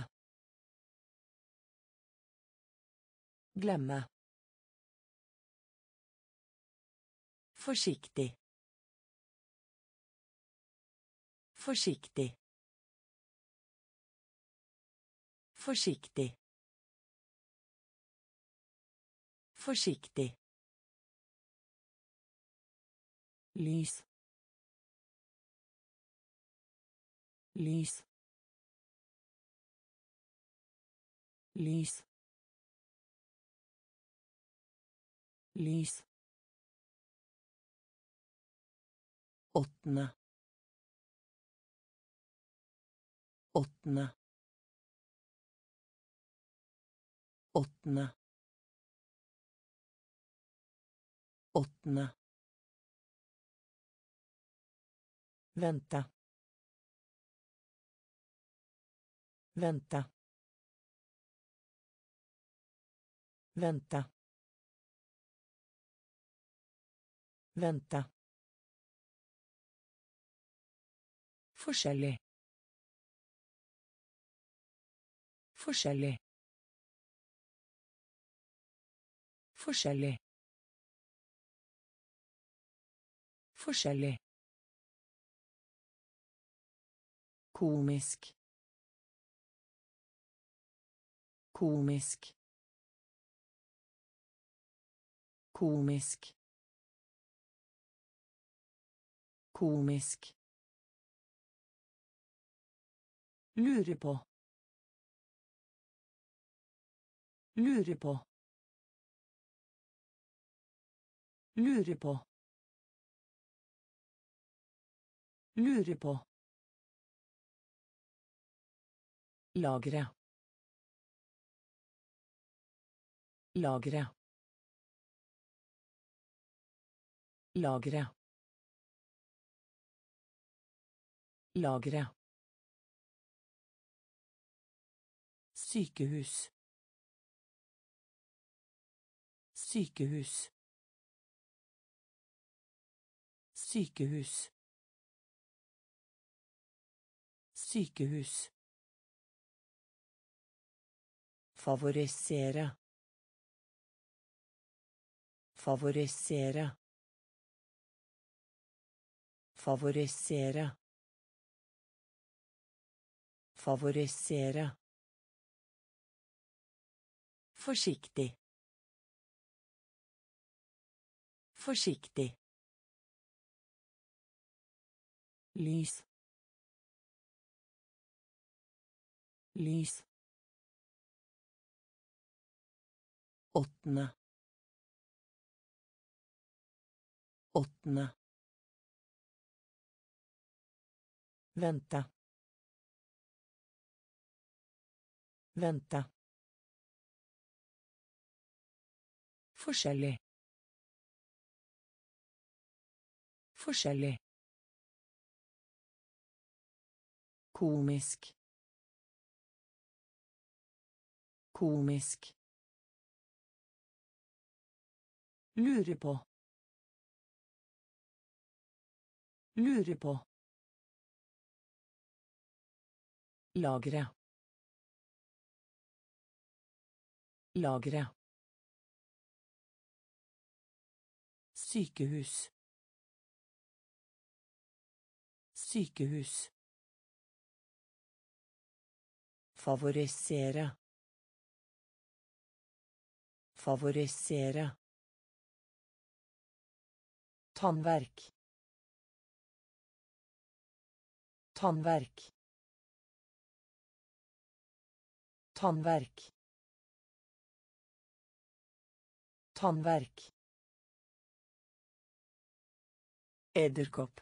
Glemme. Forsiktig. Forsiktig. Forsiktig. Forsiktig. Lys. Lys. Lys. Lys. Åttende. Åttende. Åttende. Åttende. Vente. Vente. Vente. Vente. Forskjellig. Forskjellig. Forskjellig. Forskjellig. Komisk. Komisk. Komisk. Komisk. Lure på. Lure på. Lure på. Lure på. Lagre. Lagre. Lagre. Lagre. Sykehus. Sykehus. Sykehus. Sykehus. Favorisere. Favorisere. Favorisere. Favorisere. Forsiktig. Forsiktig. Lys. Lys. Åttende. Åttende. Vente. Vente. Forskjellig. Forskjellig. Komisk. Komisk. Lure på. Lure på. Lagre. Lagre. Sykehus. Sykehus. Favorisere. Favorisere. Tandverk. Tandverk. Tandverk. Tandverk. Edderkopp.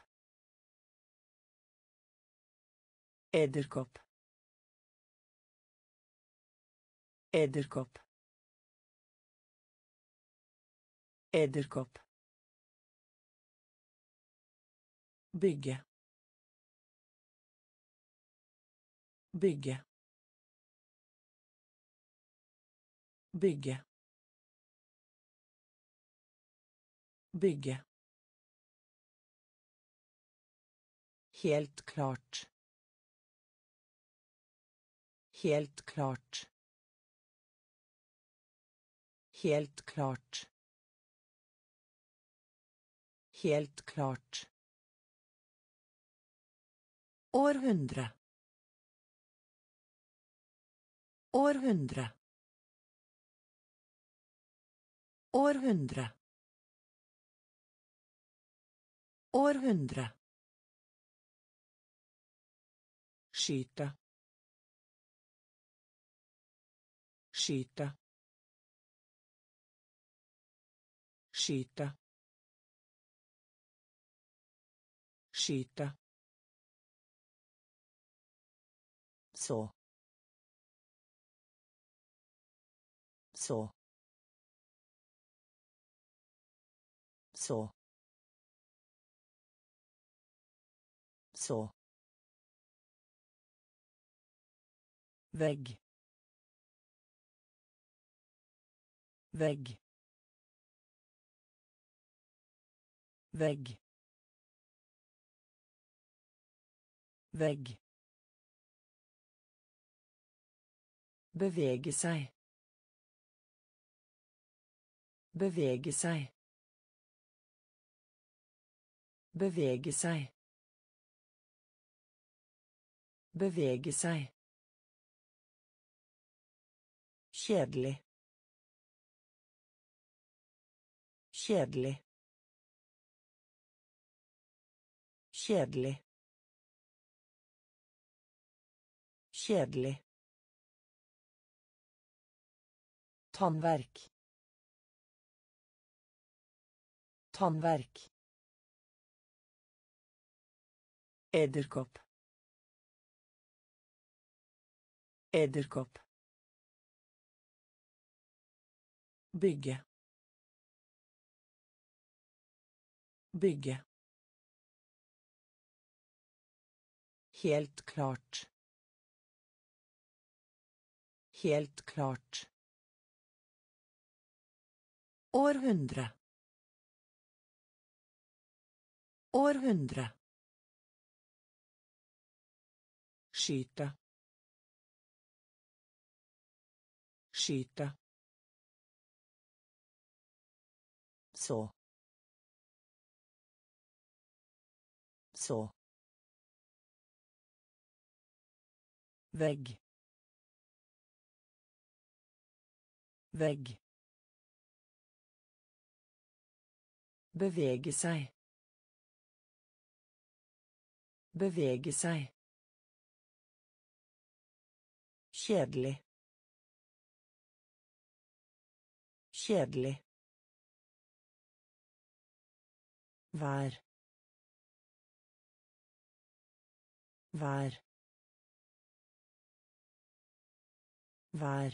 Edderkopp. Edderkopp. Edderkopp. Bygge. Bygge. Bygge. Bygge. Helt klart. Helt klart. Helt klart. Helt klart. Århundre. Århundre. Århundre. Århundre. Skyte. Skyte. Skyte. Skyte. Så. Så. Så. Så. Vägg. Vägg. Vägg. Vägg. Bevege seg. Bevege seg. Bevege seg. Bevege seg. Kjedelig. Kjedelig. Kjedelig. Kjedelig. Tandverk. Tandverk. Edderkopp. Edderkopp. Bygge. Bygge. Helt klart. Helt klart. Århundre. Århundre. Skyte. Skyte. Så. Så. Vägg. Vägg. Bevege seg. Bevege seg. Kjedelig. Kjedelig. Vær. Vær. Vær.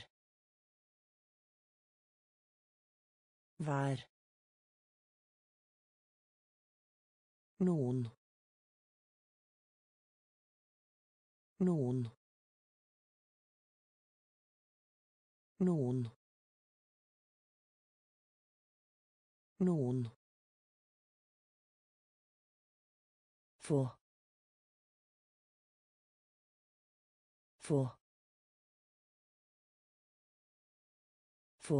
Vær. Noen. Noen. Noen. Noen. Få. Få. Få.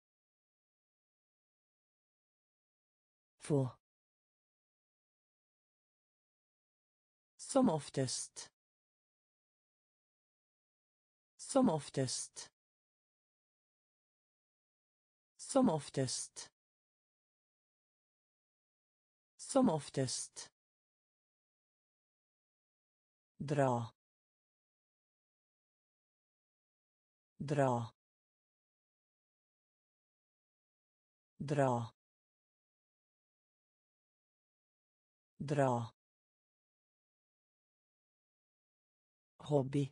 Få. Som oftest. Som oftest. Som oftest. Som oftest. Dra. Dra. Dra. Dra. Hobby.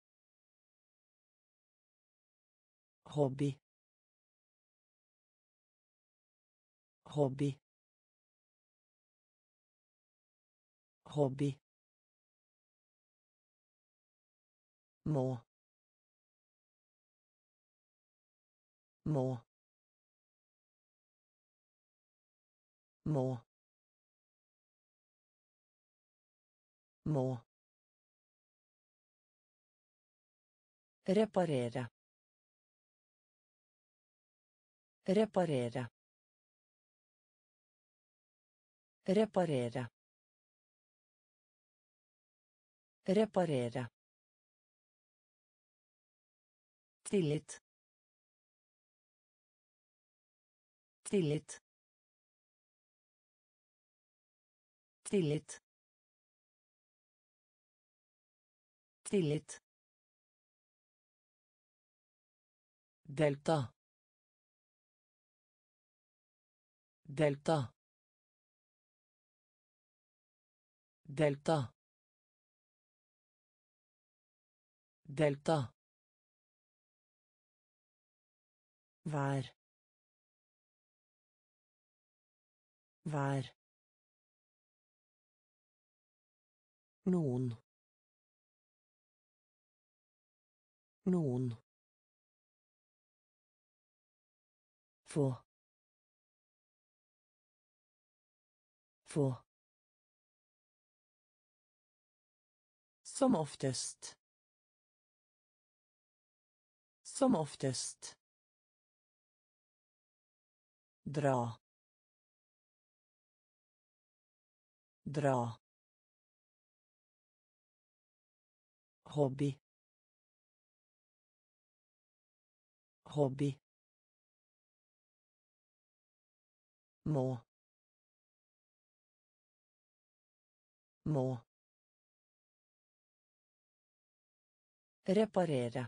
Hobby. Hobby. Hobby. Må. Må. Må. Må. Reparere. Reparere. Reparere. Reparere. Tillit. Tillit. Tillit. Tillit. Delta. Delta. Delta. Delta. Vær. Vær. Noen. Noen. Få. Få. Som oftest. Som oftest. Dra. Dra. Hobby. Hobby. Må. Må. Reparere.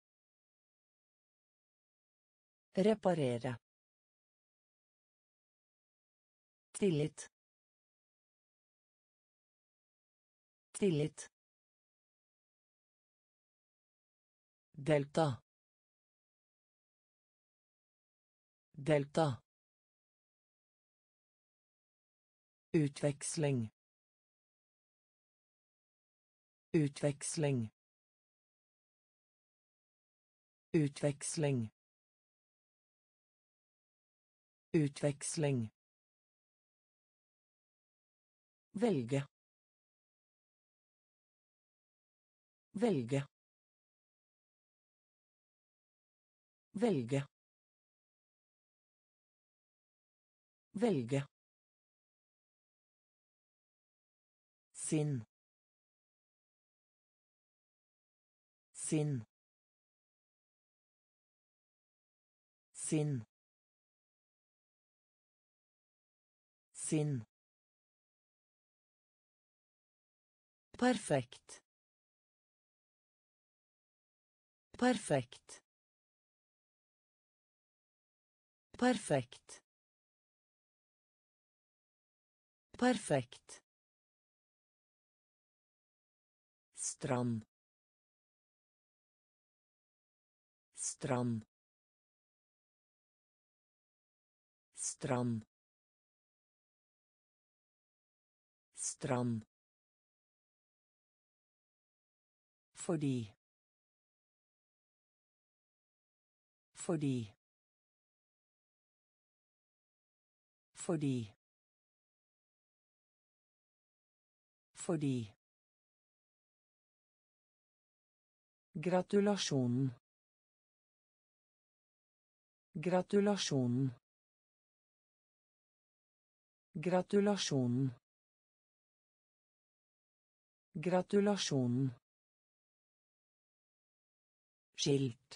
Reparere. Tillit. Tillit. Delta. Delta. Utveksling. Utveksling. Utveksling. Utveksling. Velge. Velge. Velge. Velge. Sinn. Sinn. Sinn. Sinn. Perfekt. Perfekt. Perfekt. Perfekt. Strand. Strand. Strand. Strand. Fordi. Fordi. Fordi. Fordi. Gratulasjonen. Gratulasjonen. Gratulasjonen. Gratulasjonen. Skilt.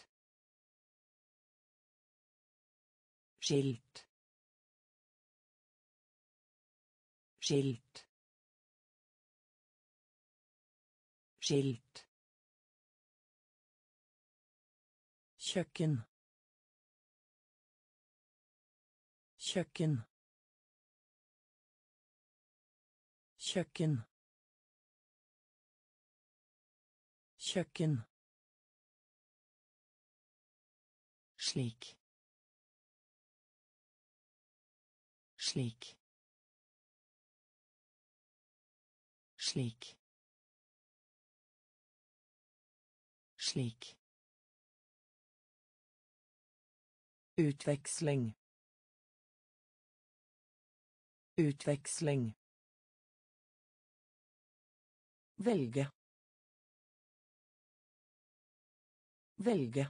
Skilt. skilt skilt kjøkken kjøkken kjøkken kjøkken slik slik slik slik utveksling utveksling velge velge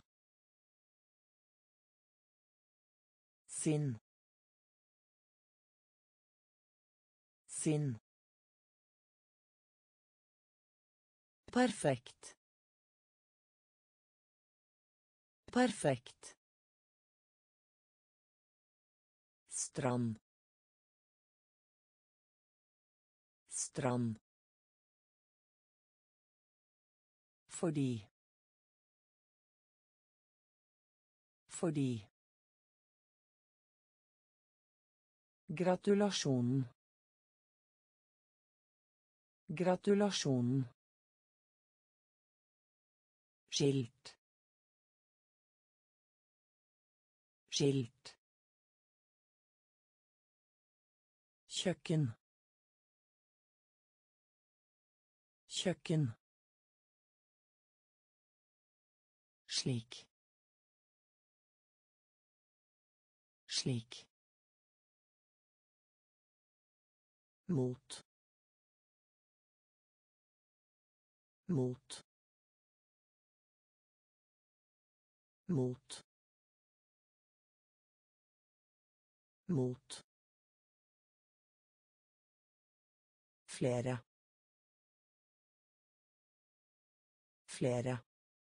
sinn sinn perfekt perfekt strand strand fordi fordi gratulasjonen gratulasjonen skilt skilt kjøkken kjøkken slik slik mot mot mot mot flere flere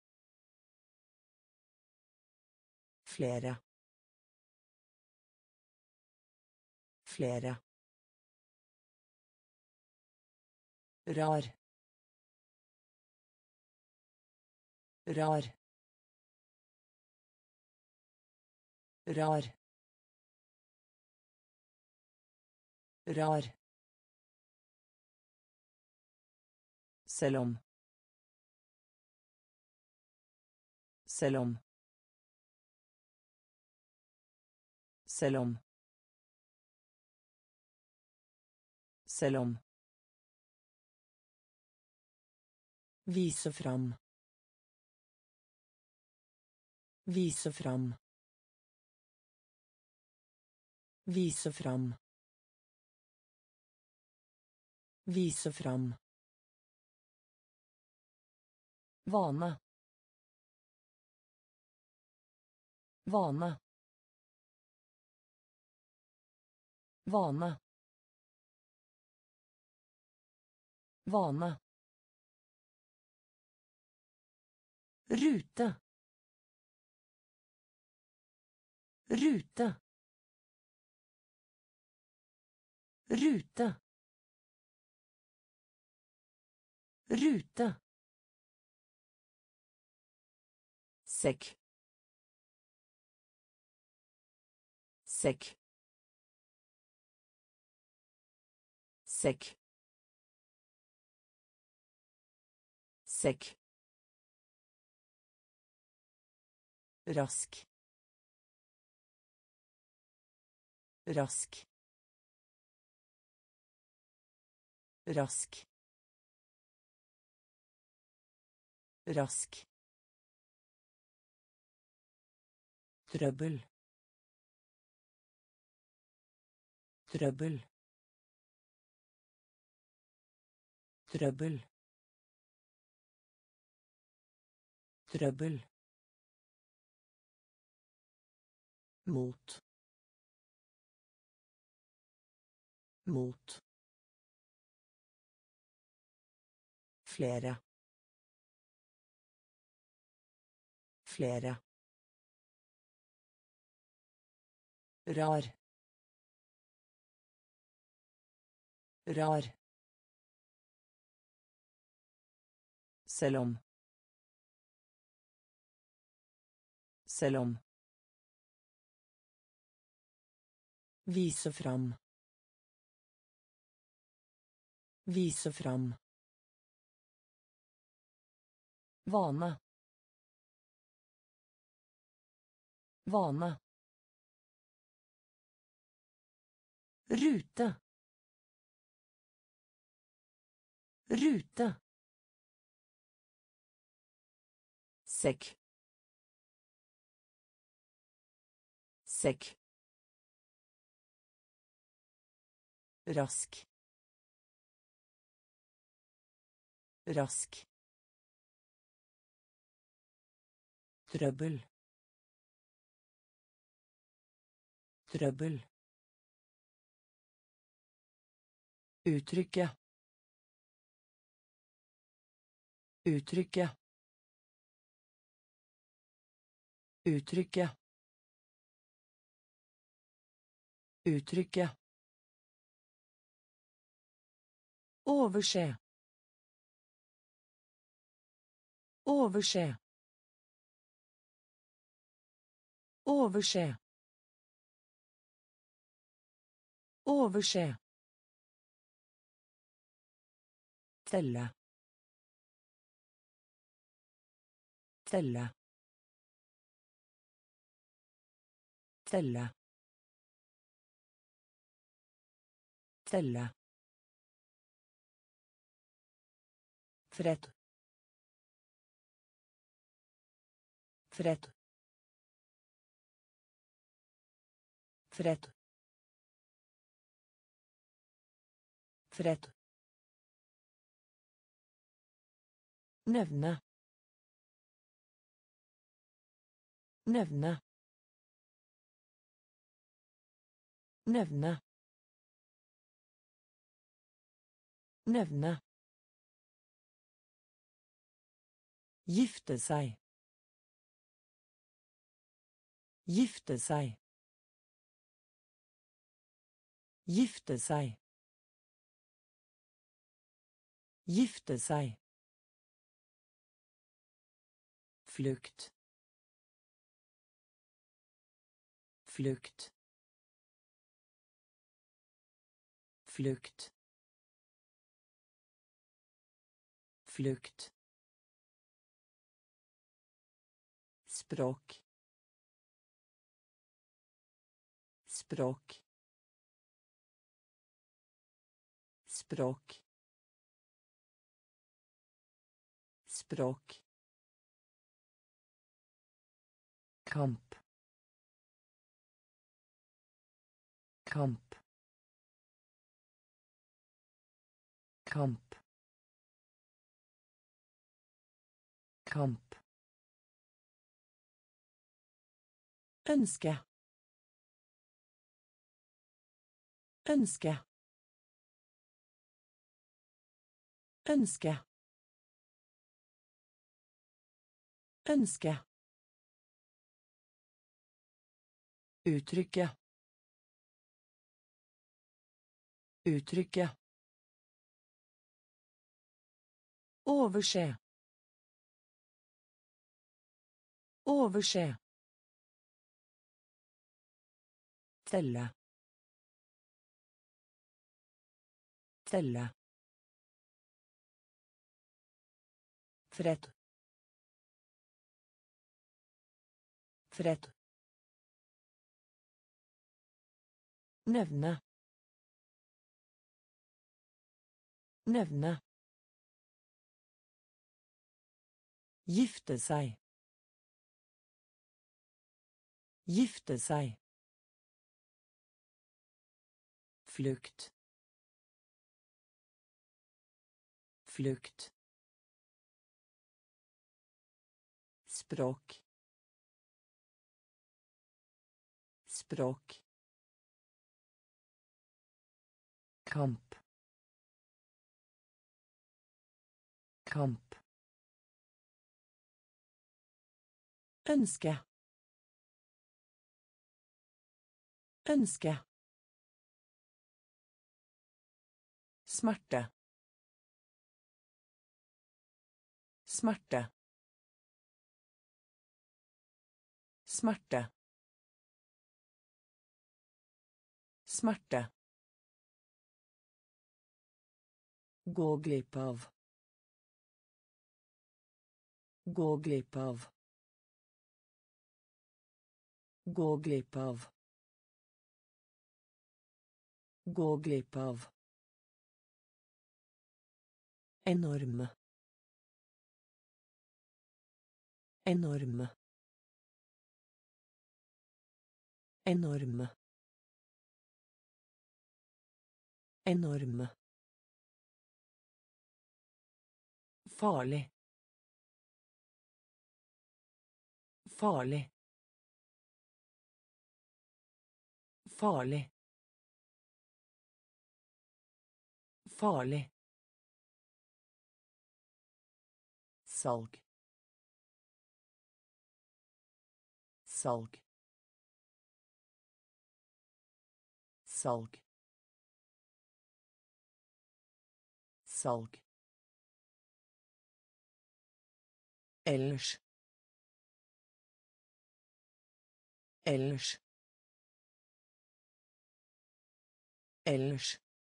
flere flere rar rar rar rar selv om selv om selv om selv om vise fram vise fram vise fram vise fram vane vane vane vane rute rute rute rute sekk sekk sekk sekk rask rask rask rask trøbbel trøbbel trøbbel trøbbel mot mot flere flere rar rar, selv om, selv om, vise fram, vise fram, vane, vane, rute, rute, sekk, sekk, rask, rask, trøbbel, trøbbel, uttrykke, uttrykke, uttrykke, uttrykke, overse, overse, overse, overse, telle, telle, telle, telle, fred, fred, fred, fred, nevne, nevne, nevne, nevne, gifte seg, gifte seg, gifte seg, gifte seg, flukt, flukt, flukt, flukt, språk, språk, språk, språk, kamp, kamp, kamp, kamp, ønske, ønske, ønske, ønske, uttrykke, uttrykke, overse, overse, telle, telle, fred, fred, nevne, nevne, gifte seg, gifte seg, flukt, flukt, språk, språk, kamp, kamp, ønske, ønske, smerte, smerte, smerte, smerte, gå glipp av, gå glipp av, gå glipp av, gå glipp av, enorme, enorme, enorme, enorme, farlig, farlig, farlig, farlig, salg, salg, salg, salg, ellers, ellers, ellers,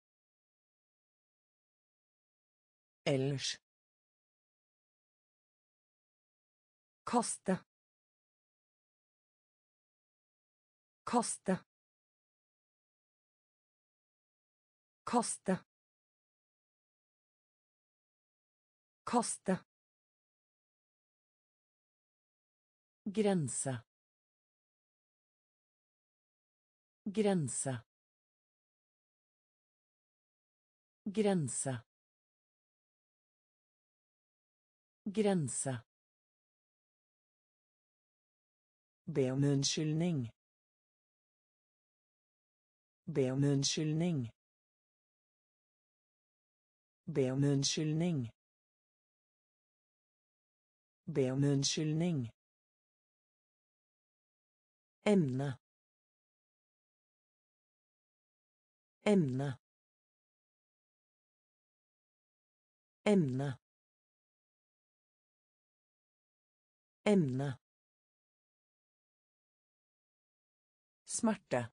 ellers, kaste, kaste, kaste, kaste, grense, grense, grense, grense, be om unnskyldning, be om unnskyldning, be om unnskyldning, be om unnskyldning, emne, emne, emne, emne, smerte,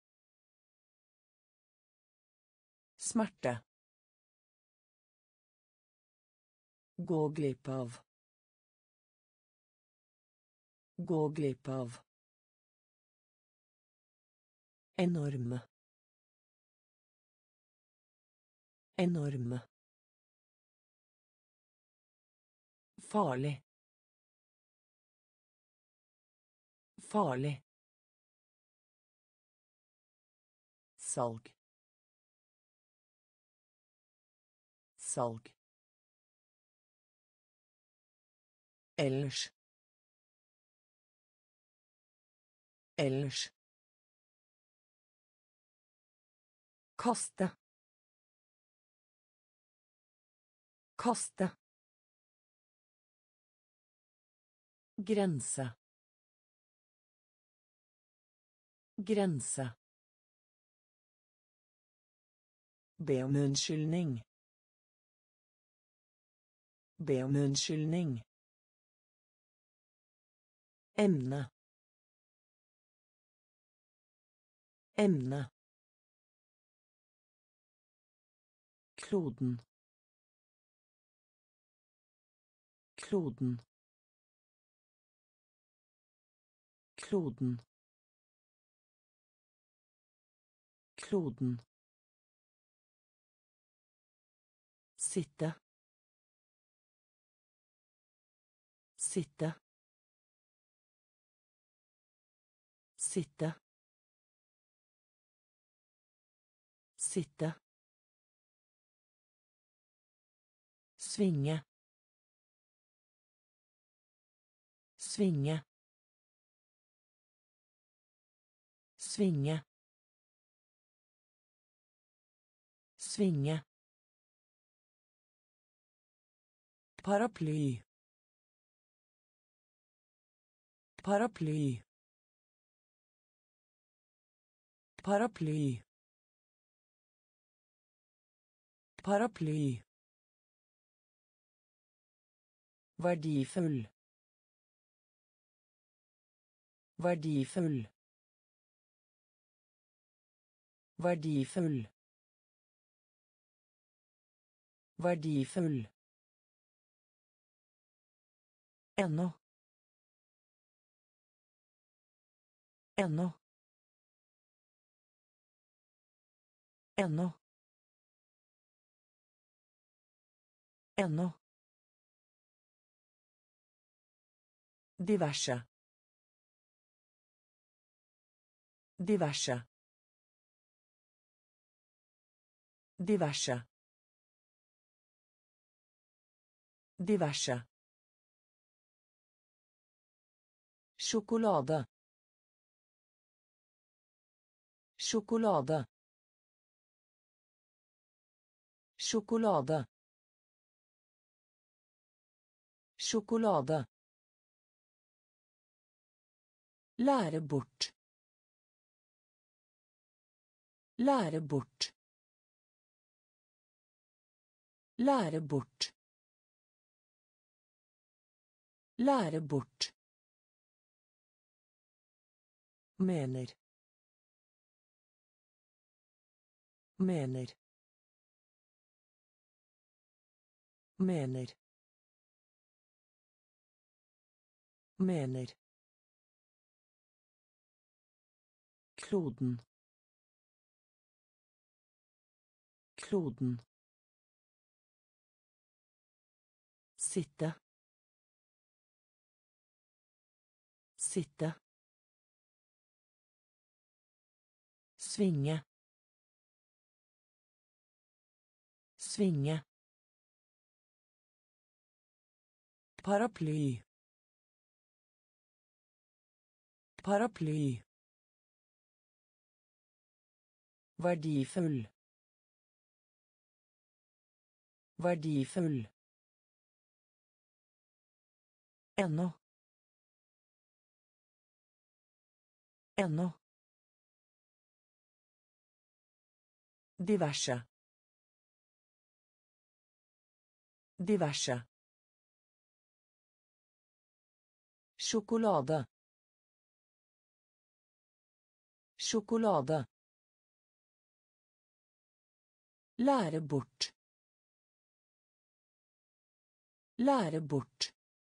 smerte, gå glipp av, gå glipp av, enorme, enorme, farlig, farlig, salg, salg, ellers, ellers, kaste, kaste, grense, grense, be om unnskyldning, be om unnskyldning, emne, emne, kloden, kloden, kloden, kloden, sitte, sitte, sitte, sitte, svinge, svinge, svinge, svinge, paraply, paraply, paraply, Paraply. Verdifull. Verdifull. Verdifull. Verdifull. Ennå. Ennå. Ennå. Ennå. Diverse. Diverse. Diverse. Diverse. Sjokolade. Sjokolade. Sjokolade. Sjokolade. Lære bort. Lære bort. Lære bort. Lære bort. Mener. Mener. Mener. Mener. Kloden. Kloden. Sitte. Sitte. Svinge. Svinge. Paraply. Paraply. Verdifull. Verdifull. Ennå. Ennå. Diverse. Diverse. Sjokolade. Sjokolade. Lære bort. Lære bort.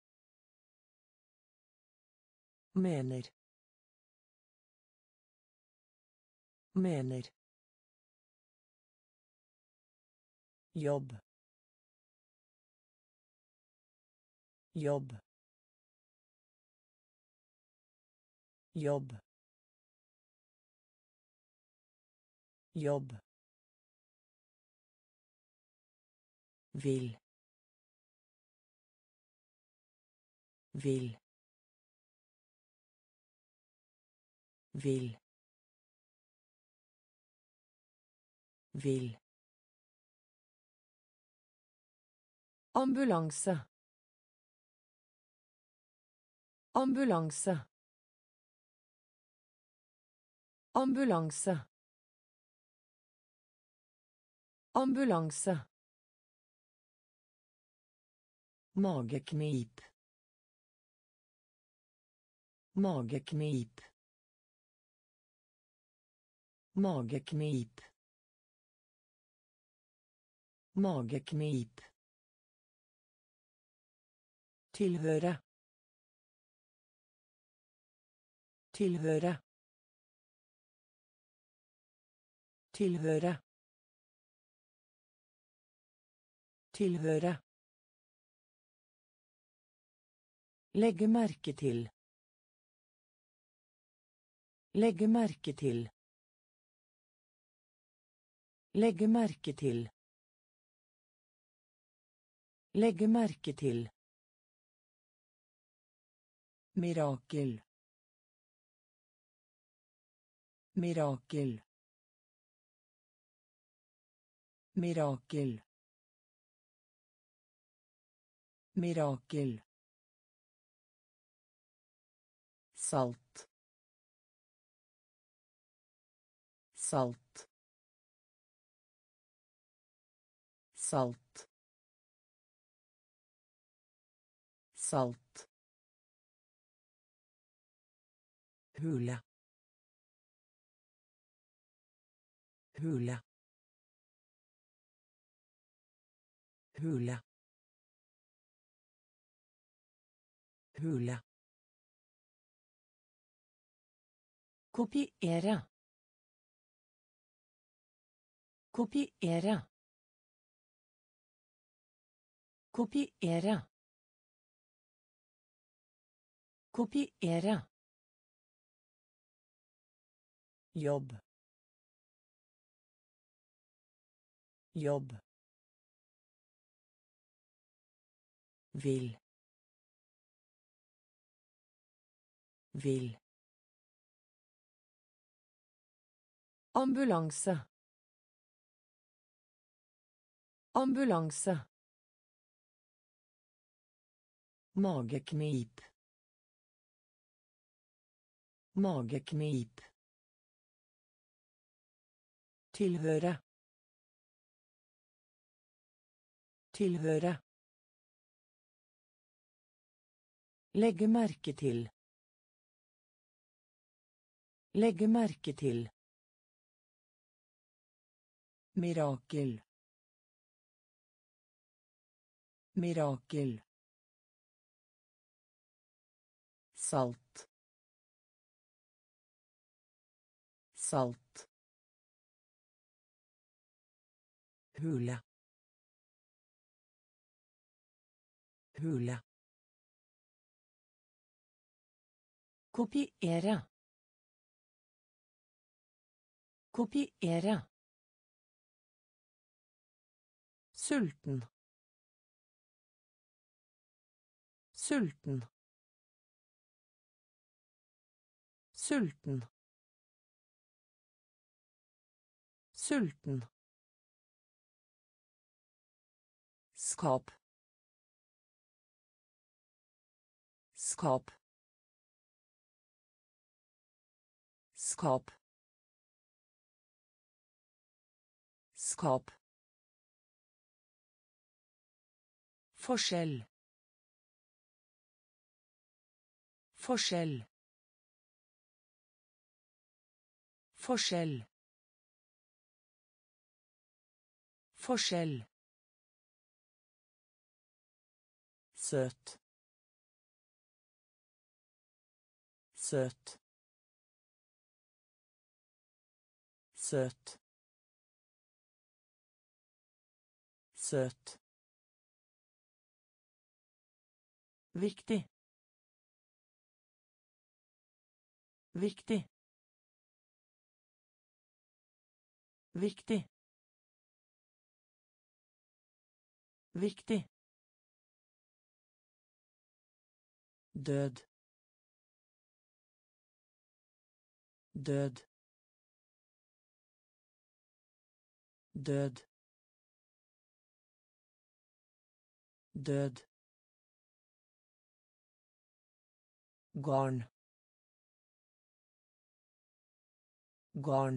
Mener. Mener. Jobb. Jobb. Jobb. Jobb. Vil. Vil. Vil. Vil. Ambulanse. Ambulanse. Ambulanse. Ambulanse. Mageknip. Mageknip. Mageknip. Mageknip. Tilhøre. Tilhøre. Tilhøre. Tilhøre. Legge merke til. Legge merke til. Legge merke til. Legge merke til. Mirakel. Mirakel. Mirakel. Mirakel. Salt. Salt. Salt. Salt. Hule. Hule. Hule. Hule. Kopiere. Kopiere. Kopiere. Kopiere. Jobb. Jobb. Vil. Vil. Ambulanse. Ambulanse. Mageknip. Mageknip. Tilhøre. Tilhøre. Legge merke til. Legge merke til. Mirakel. Mirakel. Salt. Salt. Hule. Hule. Kopiere. Kopiere. Sulten. Sulten. Sulten. Sulten. Skap. Skap. Skap. Skap. Forskjell. Forskjell. Forskjell. Forskjell. Søt. Søt. Søt. Søt. Viktig. Viktig. Viktig. Viktig. Død. Død. Død. Død. Garn. Garn.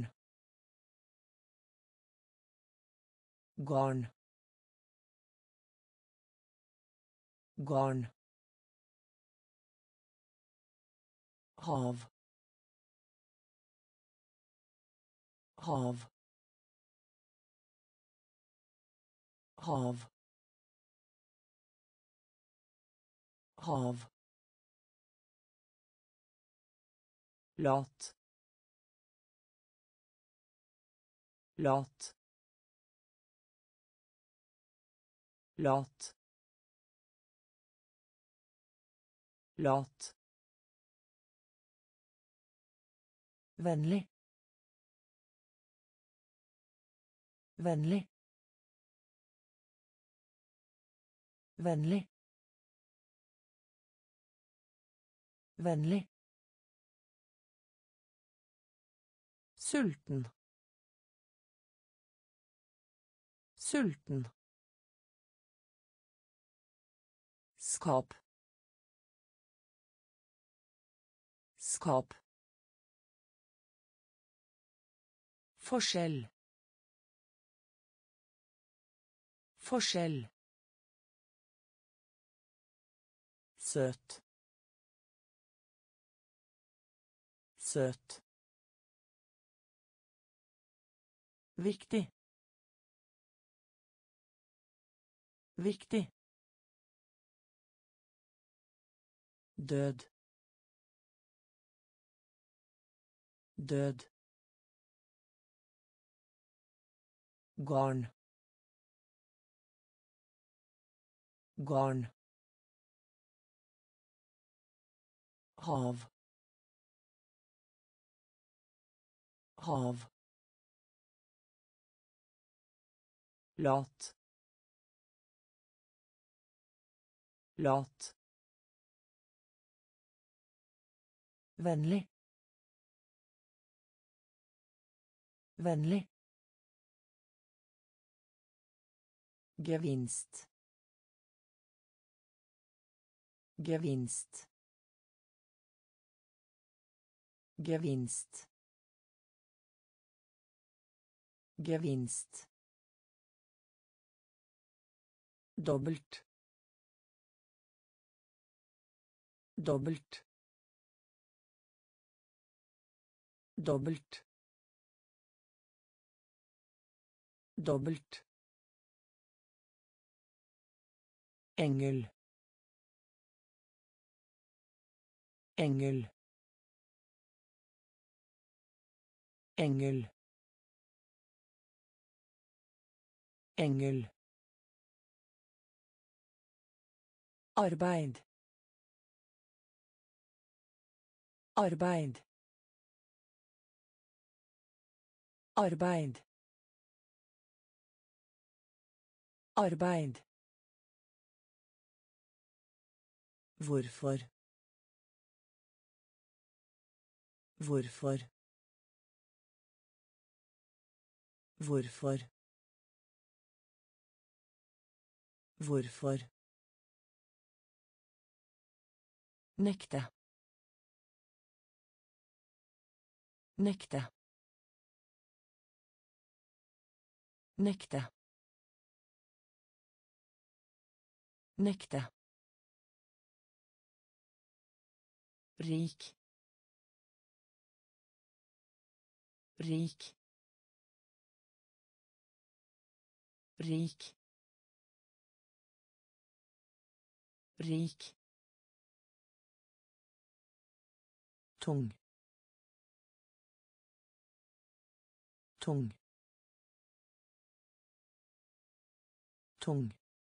Garn. Garn. Hav. Hav. Hav. Hav. Lat. Lat. Lat. Lat. Vennlig. Vennlig. Vennlig. Vennlig. Sulten. Sulten. Skap. Skap. Forskjell. Forskjell. Søt. Søt. Viktig. Viktig. Død. Død. Garn. Garn. Hav. Hav. Lat. Lat. Vennlig. Vennlig. Gevinst. Gevinst. Gevinst. Gevinst. Dobbelt. Dobbelt. Dobbelt. Dobbelt. Engel. Engel. Engel. Engel. Arbeid. Arbeid. Arbeid. Arbeid. Hvorfor. Hvorfor. Hvorfor. Hvorfor. Nekte. Nekte. Nekte. Nekte. Rik. Rik. Rik. Rik. Tung. Tung. Tung.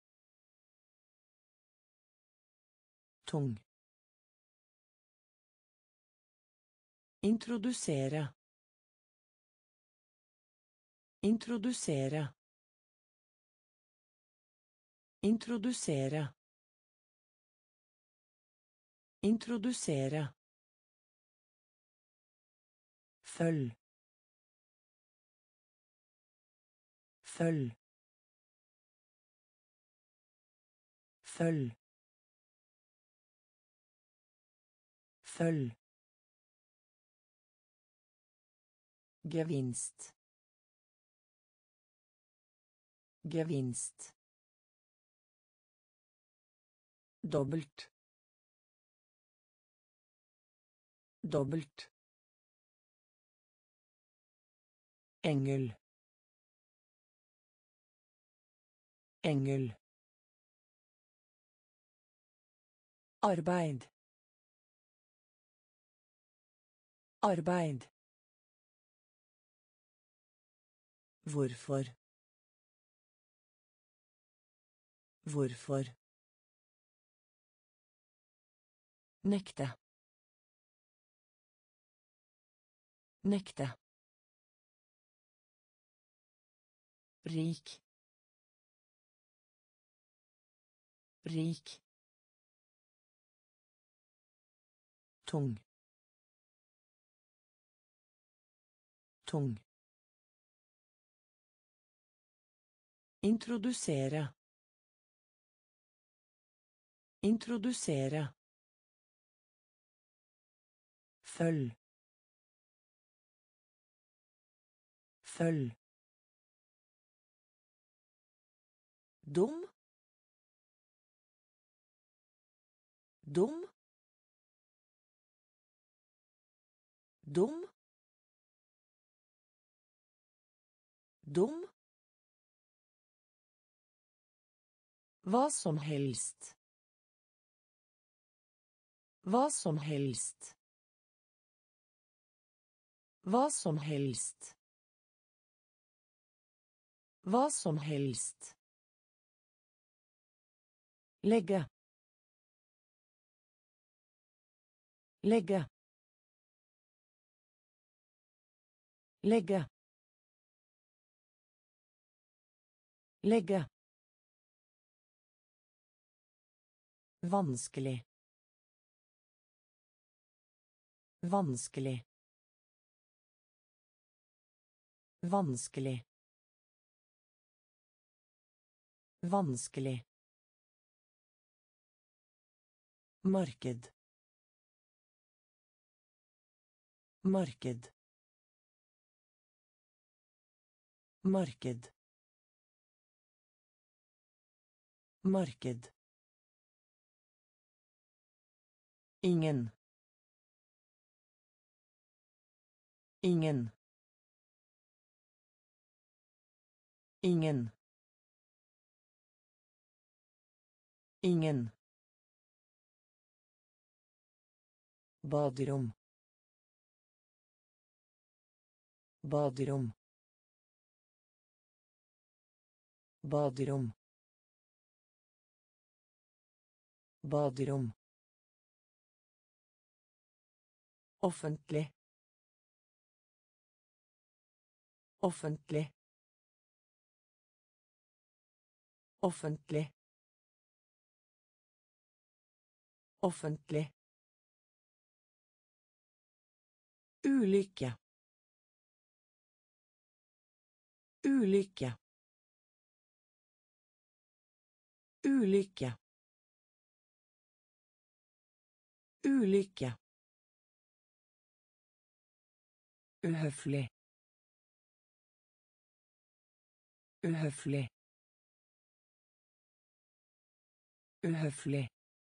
Tung. Introdusere. Introdusere. Introdusere. Introdusere. Følg. Følg. Følg. Følg. Gevinst. Gevinst. Dobbelt. Dobbelt. Engel. Engel. Arbeid. Arbeid. Hvorfor. Hvorfor. Nekte. Nekte. Rik. Rik. Tung. Tung. Introdusere. Introdusere. Følg. Følg. dum, dum, dum, dum. Vad som helst. Vad som helst. Vad som helst. Vad som helst. Lägga. Lägga. Lägga. Lägga. Vanskelig. Vanskelig. Vanskelig. Vanskelig. Marked. Marked. Marked. Marked. Ingen. Ingen. Ingen. Ingen. Badrum. Badrum. Badrum. Badrum. Offentlig. Offentlig. Offentlig. Offentlig. Ulykke. Ulykke. Ulykke. Ulykke. Uhøflig. Uhøflig. Uhøflig.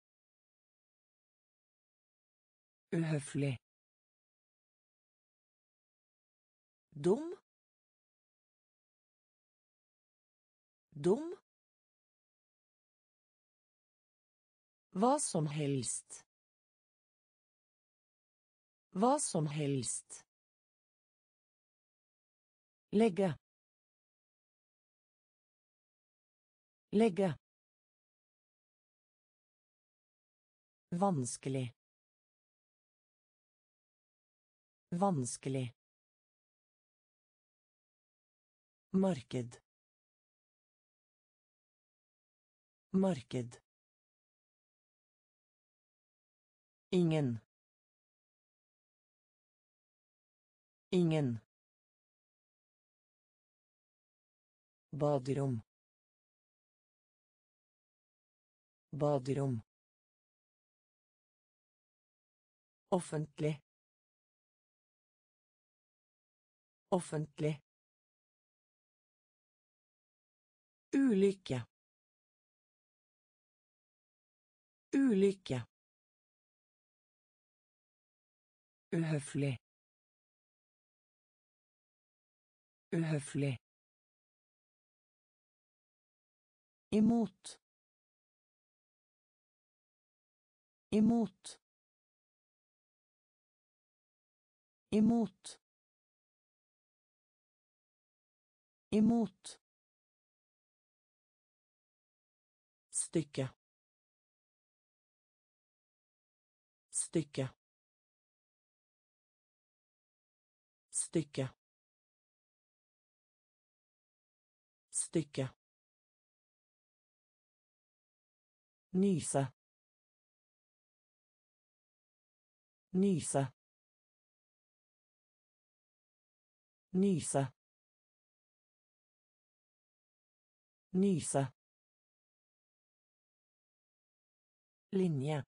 Uhøflig. Dum. Dum. Hva som helst. Hva som helst. Lägga. Lägga. Vanskelig. Vanskelig. Marked. Marked. Ingen. Ingen. Badrum. Badrum. Offentlig. Offentlig. Ulykke. Ulykke. Uhøflig. Uhøflig. Emot. Emot. Emot. Emot. Stycke. Stycke. Stycke. Stycke. Nyse. Nyse. Nyse. Nyse. Linje.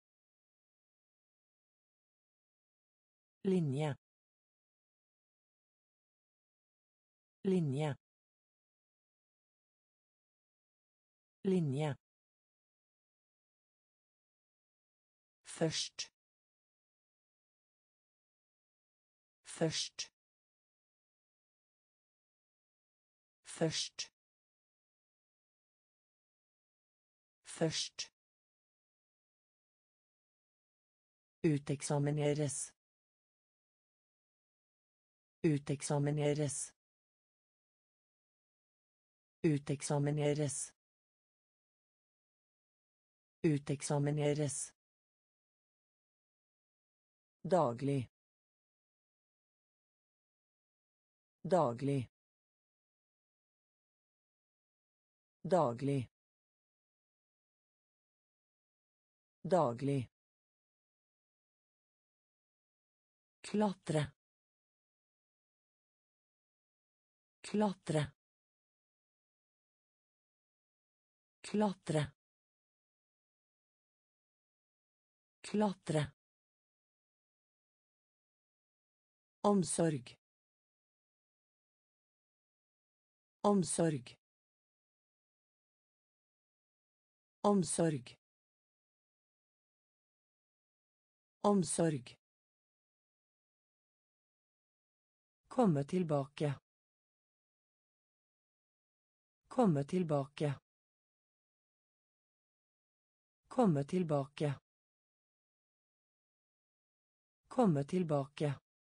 Linje. Linje. linje, først, først, først, først, uteksamineres, uteksamineres, uteksamineres, uteksamineres, daglig, daglig, daglig, daglig, klatre, klatre, klatre, klatre, omsorg, omsorg, omsorg, omsorg, komme tilbake, komme tilbake, komme tilbake, komme tilbake,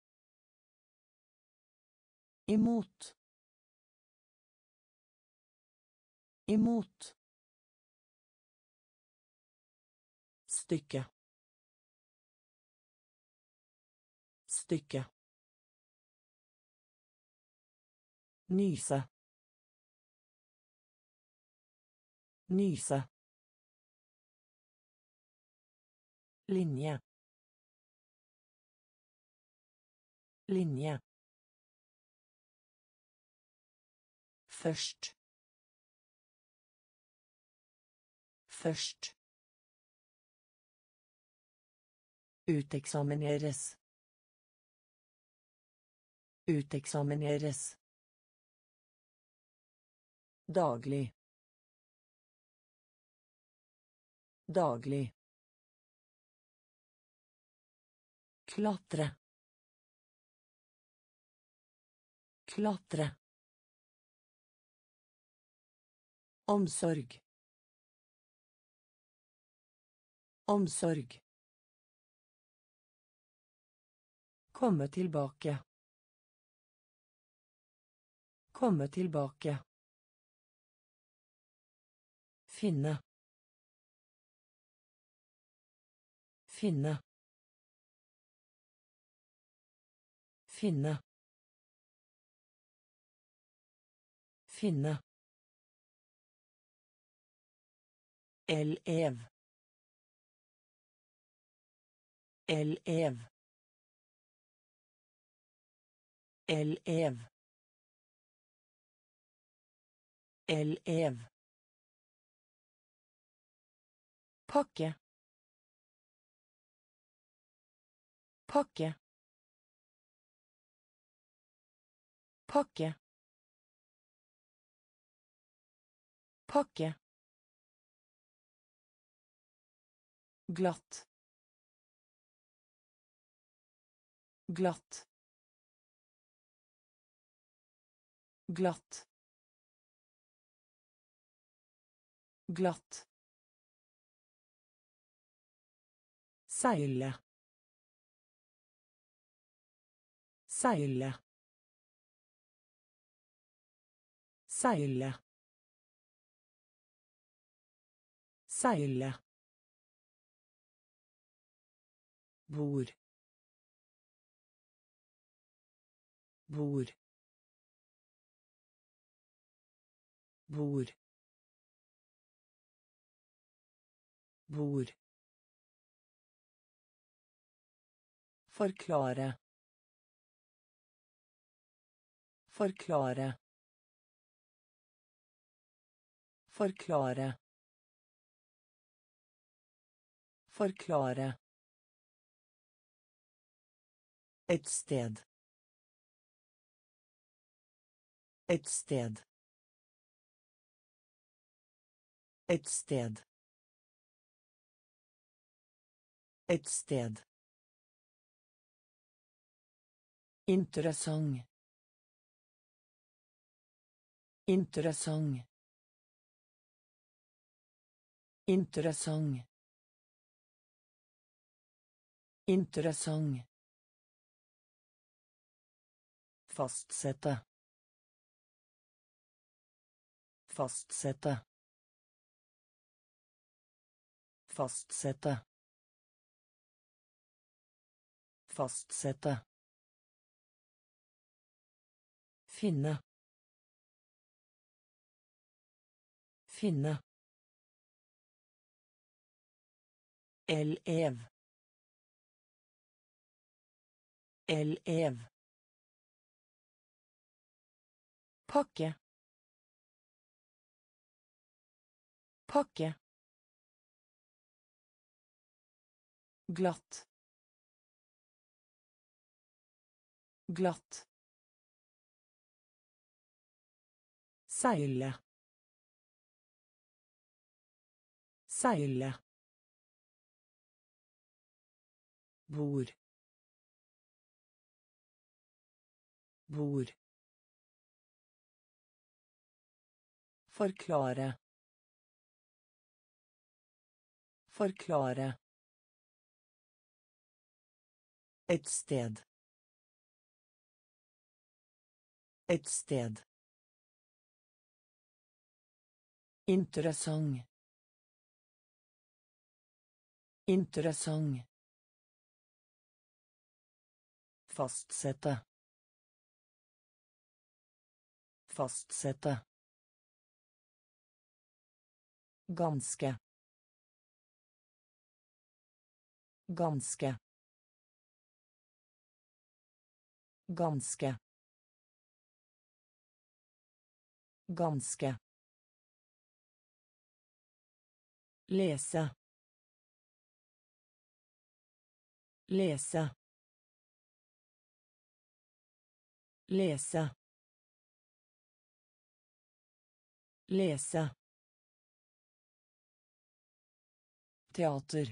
imot, imot, stykke, stykke, nyse, nyse, linje, linje, først, først, uteksamineres, uteksamineres, daglig, daglig, klatre, klatre, omsorg, omsorg, komme tilbake, komme tilbake, finne, finne, finne, finne, elev, elev, elev, elev, pakke, pakke, pakke, pakke, glatt, glatt, glatt, glatt, seile, seile, seile, seile, bord, bord, bord, bord, forklare, forklare, forklare, forklare, et sted, et sted, Et sted. Et sted. Interessant. Interessant. Interessant. Interessant. Fastsette. Fastsette. Fastsette. Fastsette. Finne. Finne. Elev. Elev. Pakke. Pakke. Glatt. Glatt. Seile. Seile. Bord. Bord. Forklare. Forklare. Et sted. Et sted. Interessant. Interessant. Fastsette. Fastsette. Ganske. Ganske. Ganske. Ganske. Lese. Lese. Lese. Lese. Teater.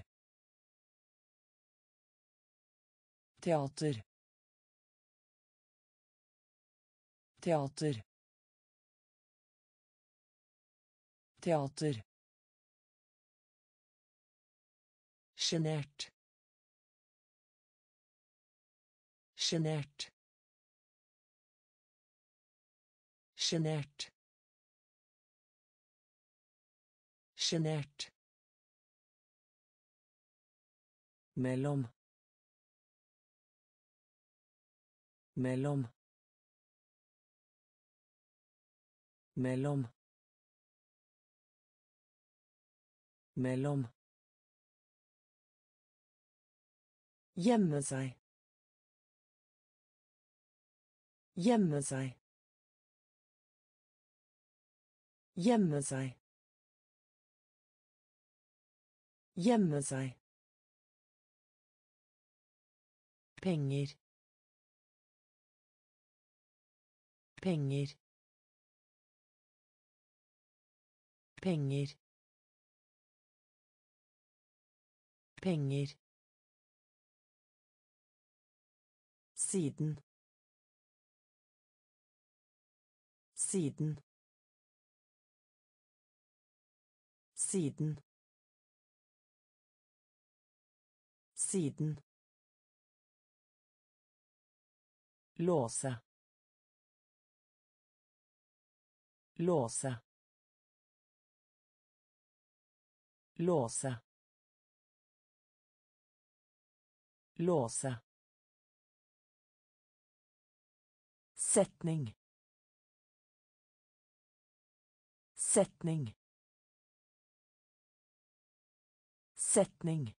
Teater. Teater. Teater. Sjenert. Sjenert. Sjenert. Sjenert. Mellom. Mellom. Mellom. Mellom. Gjemme seg. Gjemme seg. Gjemme seg. Gjemme seg. Penger. Penger. Penger. Penger. Siden. Siden. Siden. Siden. Låse. Låse. Låse. Låse. Setning. Setning. Setning.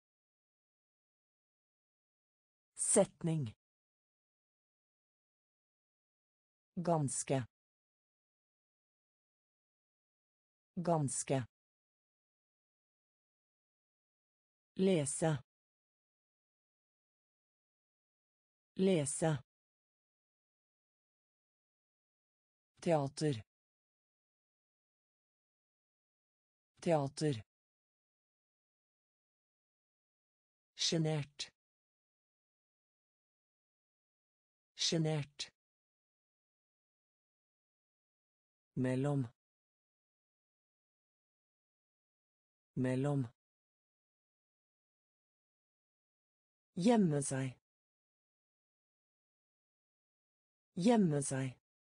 Setning. Ganske. Ganske. Lese. Lese. Teater. Teater. Sjenert. Sjenert. Mellom. Mellom. Gjemme seg. Gjemme seg.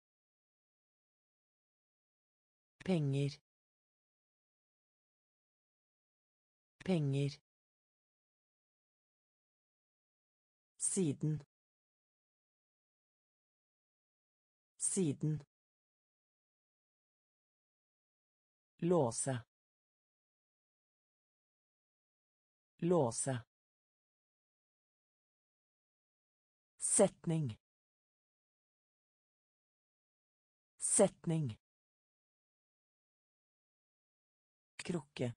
Penger. Penger. Siden. Siden. Låse. Låse. Setning. Setning. Krukke.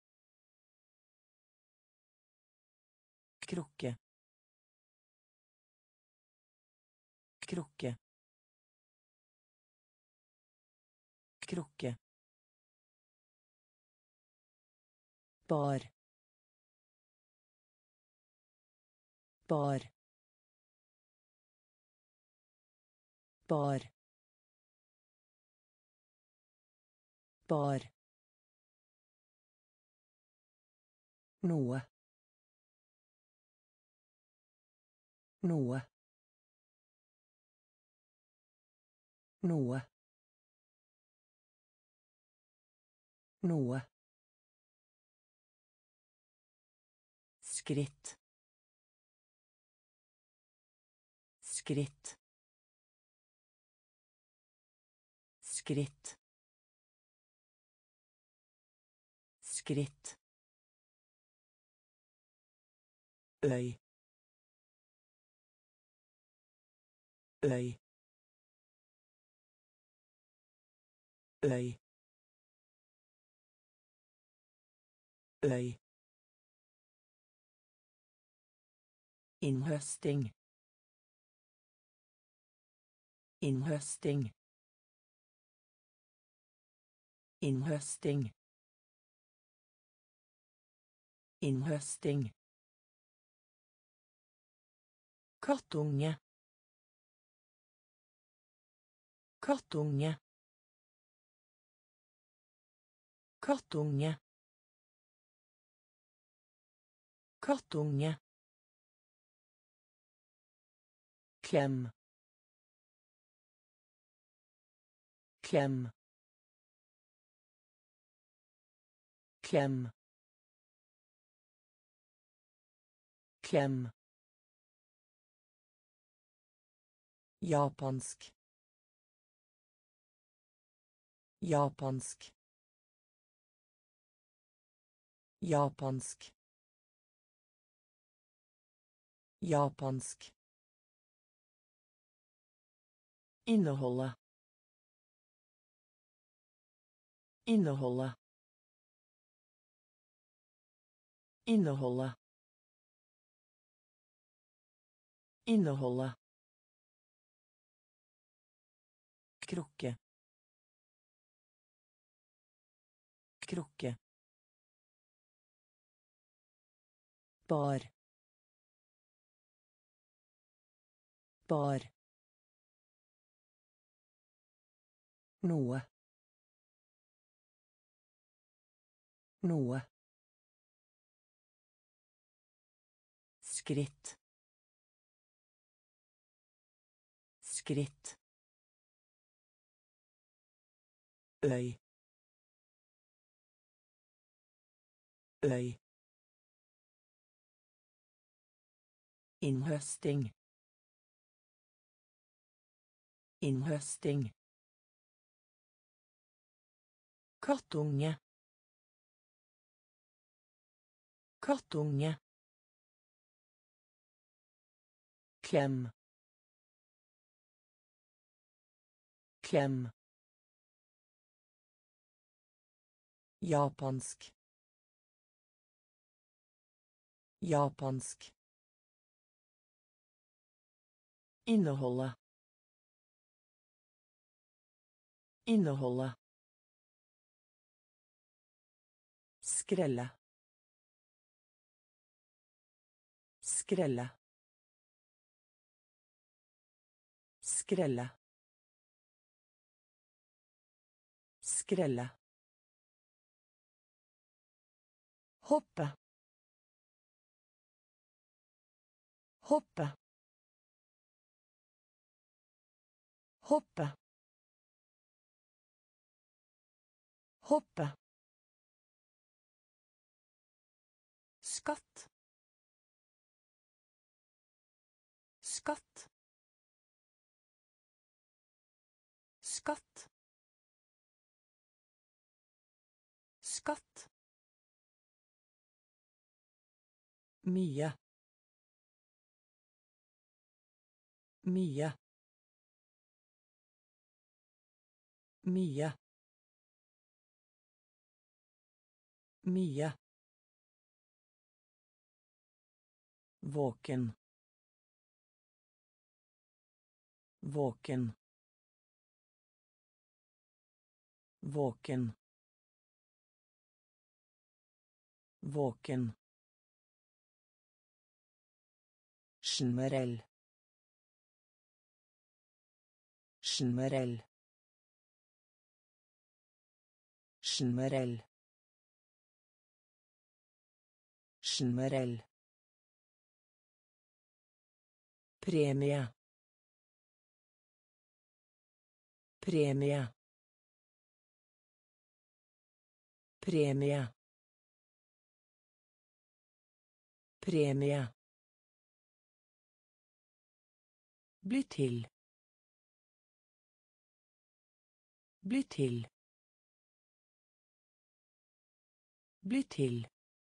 Krukke. Krukke. Krukke. Bar. Bar. Bar. Bar. Noe. Noe. Noe. Noe. Skritt. Skritt. Skritt. Skritt. Øy. Øy. Øy. Øy. Innhøsting. Innhøsting. Innhøsting. Innhøsting. Kattunge. Kattunge. Kattunge. Kattunge. Klem. Klem. Klem. Klem. Japansk. Japansk. Japansk. Japansk. Inneholde. Inneholde. Inneholde. Inneholde. Krukke. Krukke. Bar. Bar. Noe. Noe. Skritt. Skritt. Øy. Øy. Innhøsting. Innhøsting. Kattunge. Kattunge. Klem. Klem. Japansk. Japansk. Inneholde. Inneholde. Skrelle. Skrelle. Skrelle. Skrelle. Hoppe. Hoppe. Hoppe. Hoppe. Skatt. Skatt. Skatt. Skatt. Mye. Mye. Mye. Mye. Våken. Våken. Våken. Våken. Generell. Generell. Generell. Generell. Premie. Premie. Premie. Premie. Bli til. Bli til. Bli til.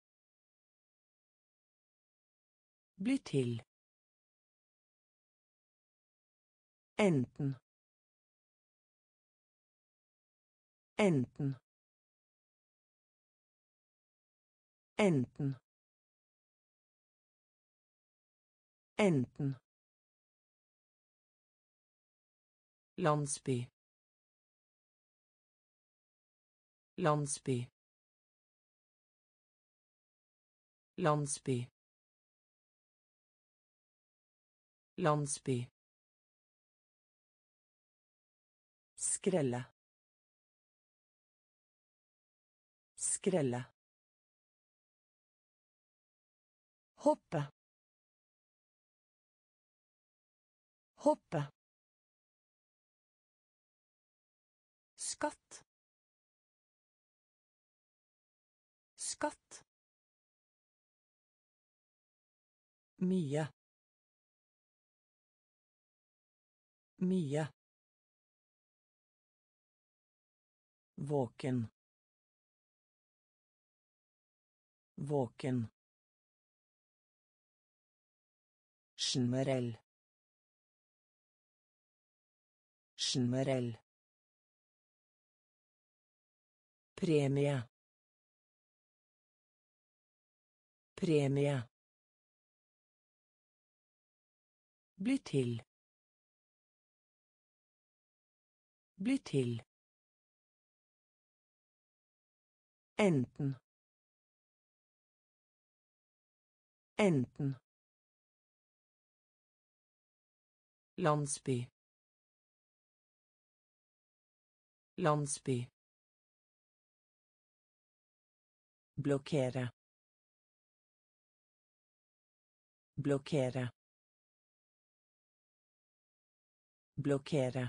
Bli til. Enten. Enten. Enten. Enten. Landsby. Landsby. Landsby. Landsby. Skrelle. Skrelle. Hoppe. Hoppe. Skatt. Skatt. Mye. Mye. Våken. Våken. Generell. Generell. Premie. Premie. Bli til. Bli til. Enten. Enten. Landsby. Landsby. Blokkere. Blokkere. Blokkere.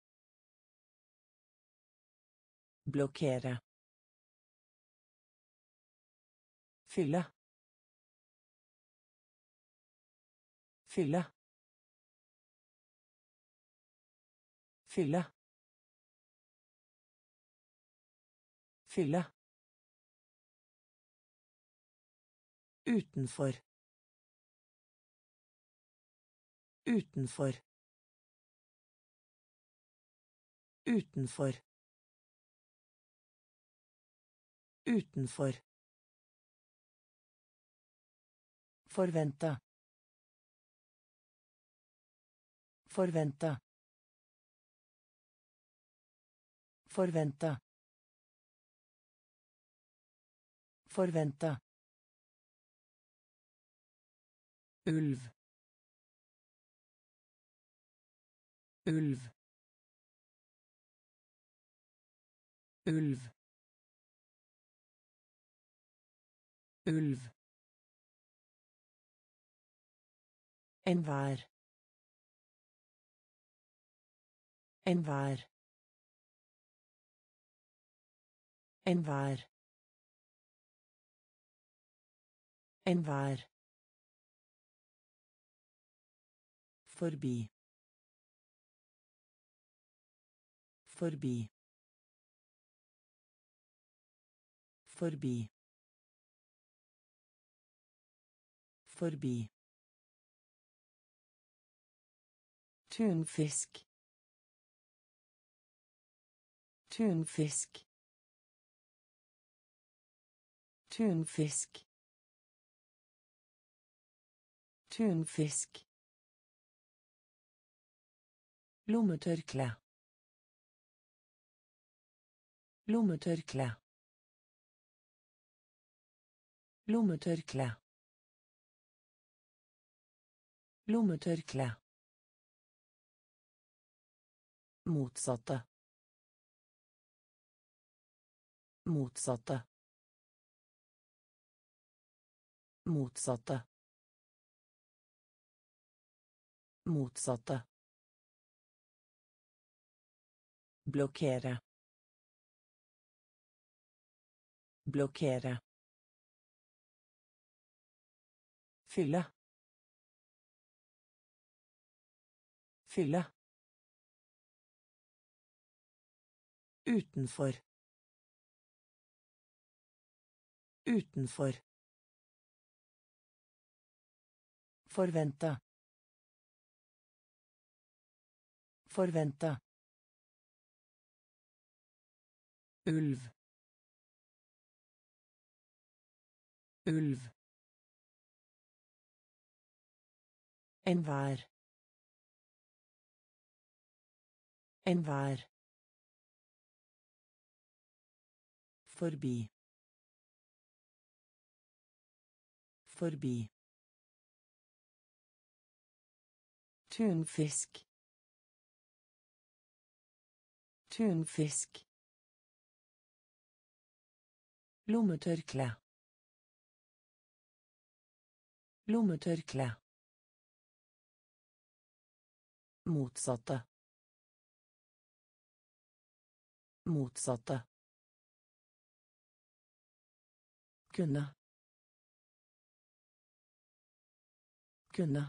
Blokkere. Fylle. Fylle. Fylle. Fylle. Utenfor. Utenfor. Utenfor. Utenfor. Forvente. Forvente. Forvente. Forvente. Ulv. Ulv. Ulv. Ulv. Enhver. Enhver. Enhver. Enhver. Forbi. Forbi. Forbi. Forbi. Tunfisk. Tunfisk. Tunfisk. Tunfisk. Lommetørkle. Lommetørkle. Lommetørkle. Lommetørkle. Motsatte. Motsatte. Motsatte. Motsatte. Blokkere. Blokkere. Fylle. Fylle. Utenfor. Utenfor. Forvente. Forvente. Ulv. Ulv. Enhver. Enhver. Forbi. Forbi. Tunfisk. Tunfisk. Lommetørkle. Lommetørkle. Motsatte. Motsatte. Kunne. Kunne.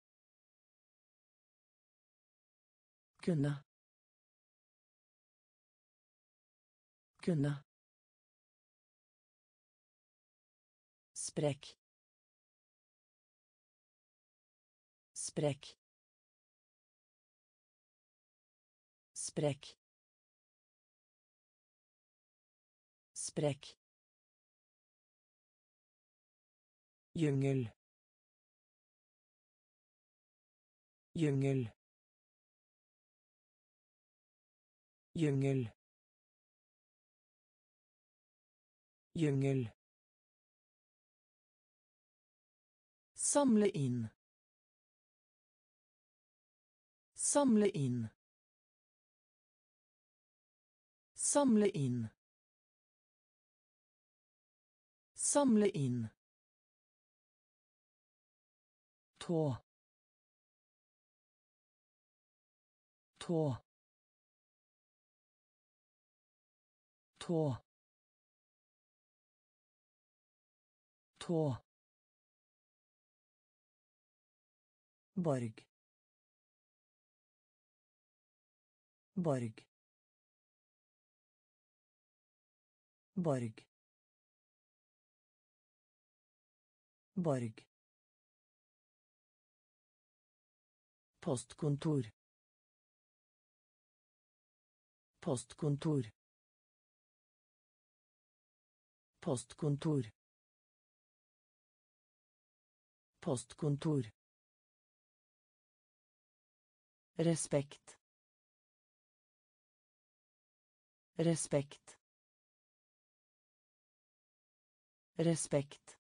Kunne. Kunne. Sprekk. Sprekk. Sprekk. Sprekk. Jungel. Jungel. Jungel. Jungel. Samle inn. Samle inn. Samle inn. Samle inn. Tå. Tå. Tå. Tå. Borg. Borg. Borg. Borg. Postkontor. Postkontor. Postkontor. Postkontor. Respekt. Respekt. Respekt.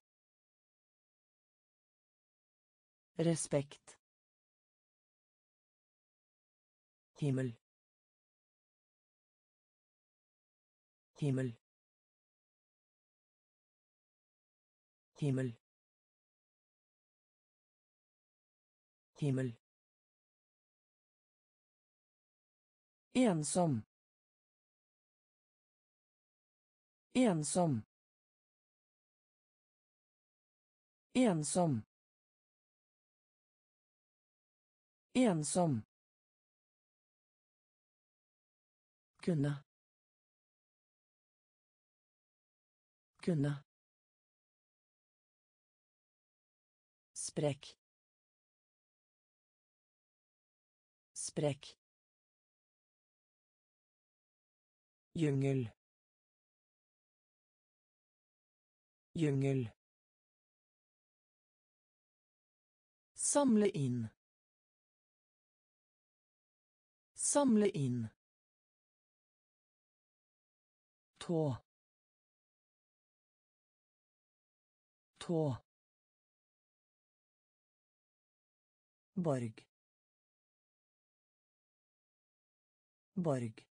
Respekt. Himmel. Himmel. Himmel. Himmel. Ensom. Ensom. Ensom. Ensom. Kunne. Kunne. Sprekk. Sprekk. Jungel. Jungel. Samle inn. Samle inn. Tå. Tå. Borg. Borg.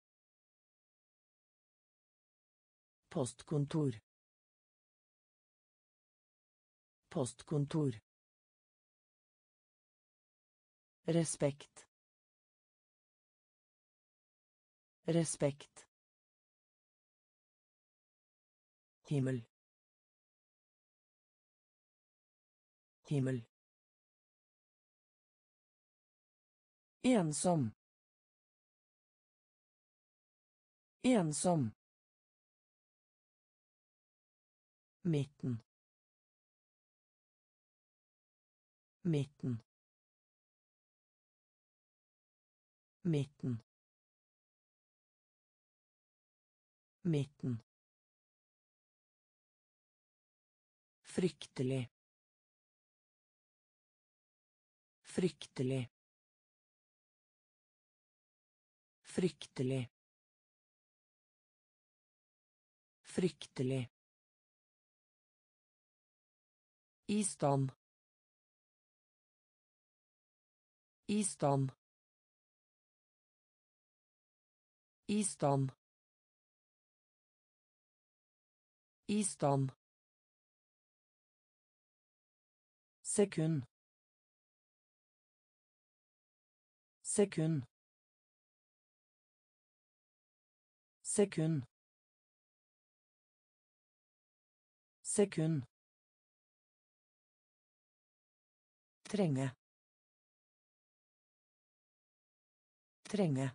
Postkontor. Postkontor. Respekt. Respekt. Himmel. Himmel. Ensom. Ensom. Midten. Midten. Midten. Midten. Fryktelig. Fryktelig. Fryktelig. Fryktelig. I stand. I stand. I stand. I stand. Sekund. Sekund. Sekund. Sekund. Trenge. Trenge.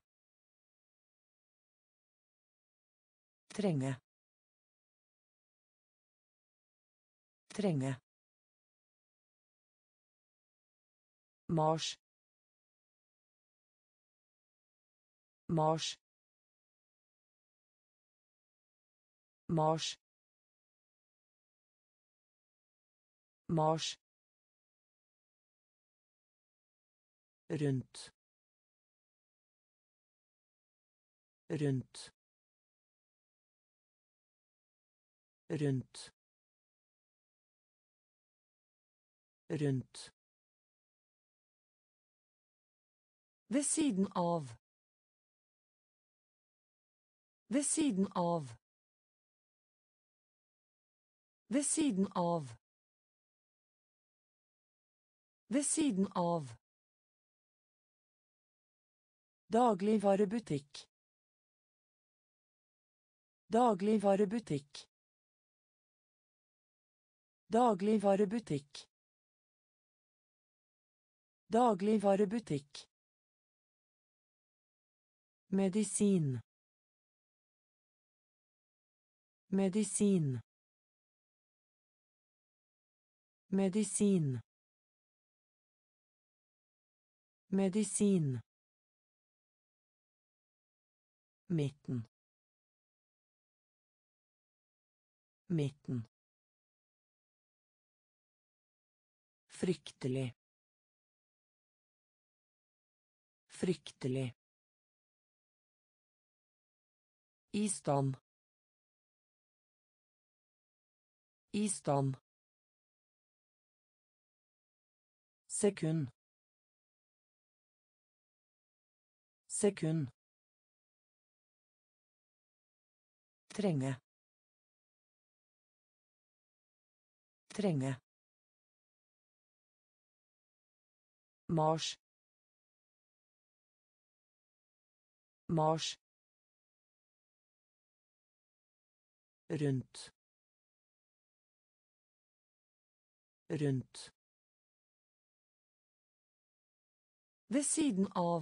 Trenge. Trenge. Mars. Mars. Mars. Mars. Rundt. Rundt. Rundt. Rundt. Ved siden av. Ved siden av. Ved siden av. Ved siden av. Dagligvarebutikk. Dagligvarebutikk. Dagligvarebutikk. Dagligvarebutikk. Medisin. Medisin. Medisin. Medisin. Midten. Midten. Fryktelig. Fryktelig. I stand. I stand. Sekund. Sekund. Trenge. Trenge. Mars. Mars. Rundt. Rundt. Ved siden av.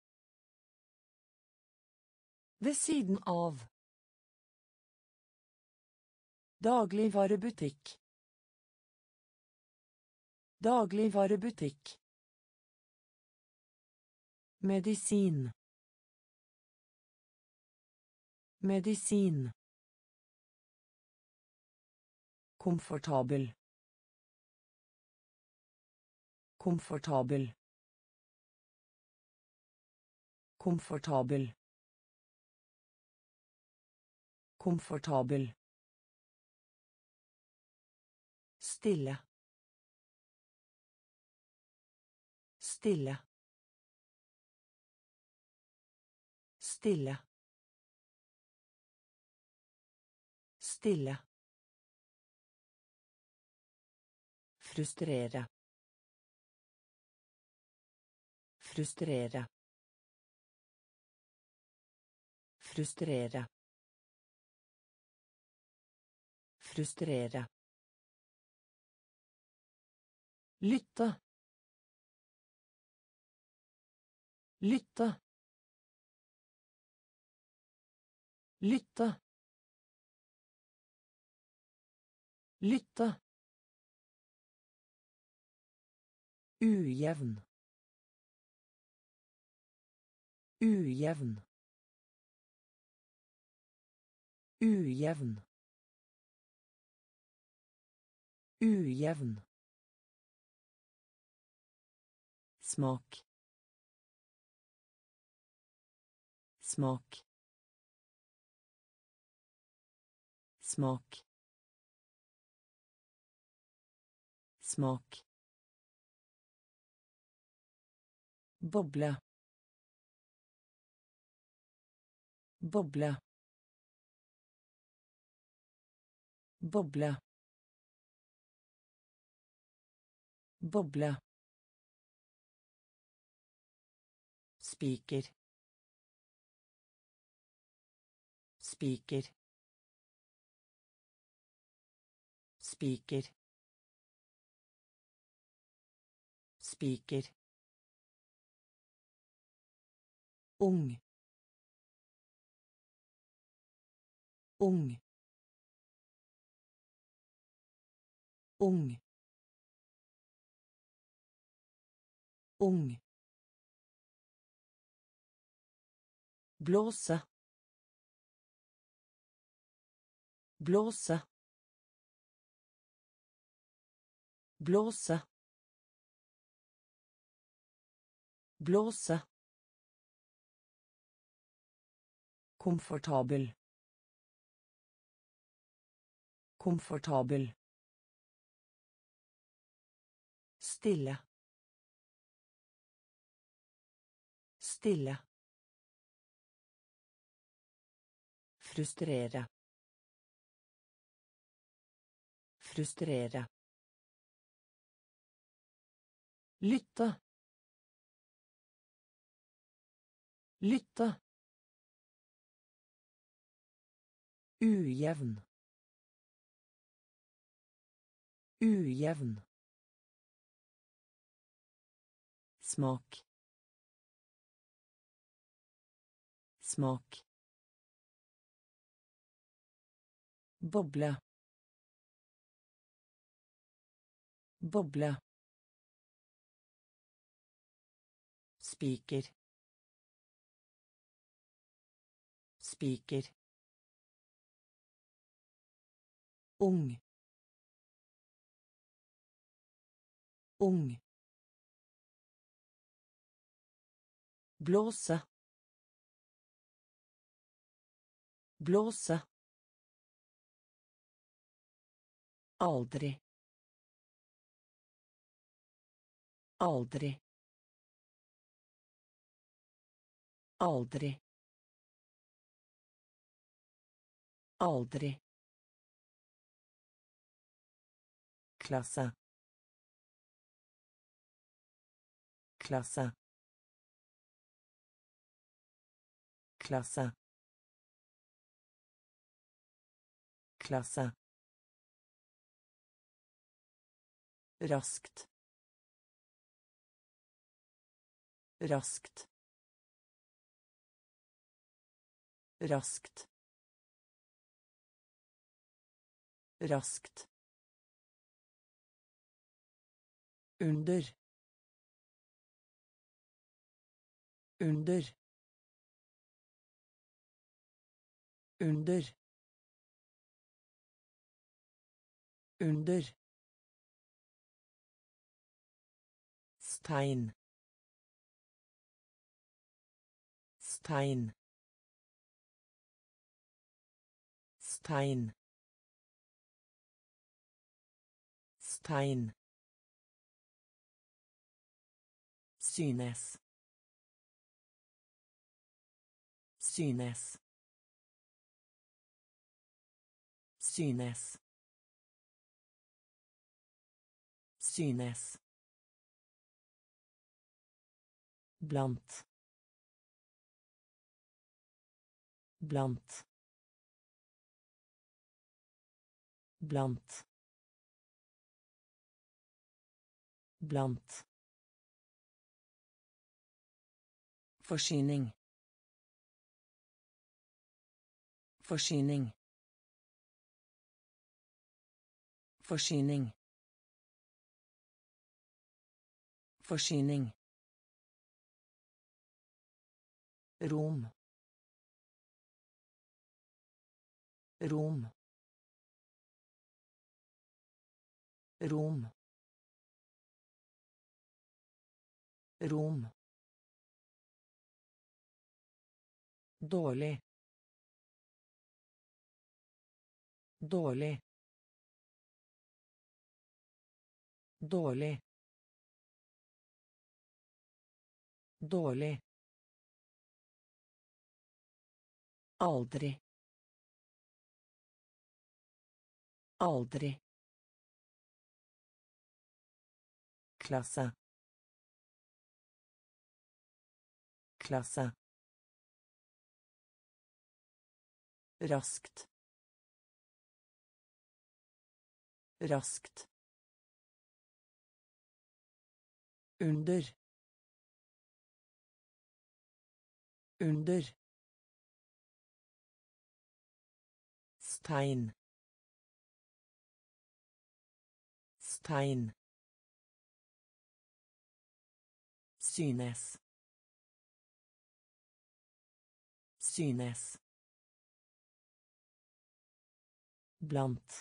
Ved siden av. Dagligvarebutikk. Dagligvarebutikk. Medisin. Medisin. Komfortabel. Komfortabel. Komfortabel. Komfortabel. Stille. Stille. Stille. Stille. Frustrere. Frustrere. Frustrere. Frustrere. Lytte. Lytte. Lytte. Lytte. Ujevn. Ujevn. Ujevn. Ujevn. Smak. Smak. Smak. Smak. Boble. Boble. Boble. Boble. Spiker. Spiker. Spiker. Spiker. Ung. Ung. Ung. Ung. Blåse. Blåse. Blåse. Blåse. Komfortabel. Komfortabel. Stille. Stille. Frustrere. Frustrere. Lytte. Lytte. Ujevn. Ujevn. Smak. Smak. Boble. Boble. Spiker. Spiker. Ung. Ung. Blåse. Blåse. Aldri. Aldri. Aldri. Aldri. Klasse. Klasse. Klasse. Klasse. Raskt. Raskt. Raskt. Raskt. Under. Under. Under. Under. Stein. Stein. Stein. Stein. Synes. Synes. Synes. Synes. Blant. Blant. Blant. Blant. Forsyning. Forsyning. Forsyning. Forsyning. Rom. Rom. Rom. Rom. Dårlig. Dårlig. Dårlig. Dårlig. Aldri. Aldri. Klasse. Klasse. Raskt. Raskt. Under. Under. Stein. Stein. Synes. Synes. Blant.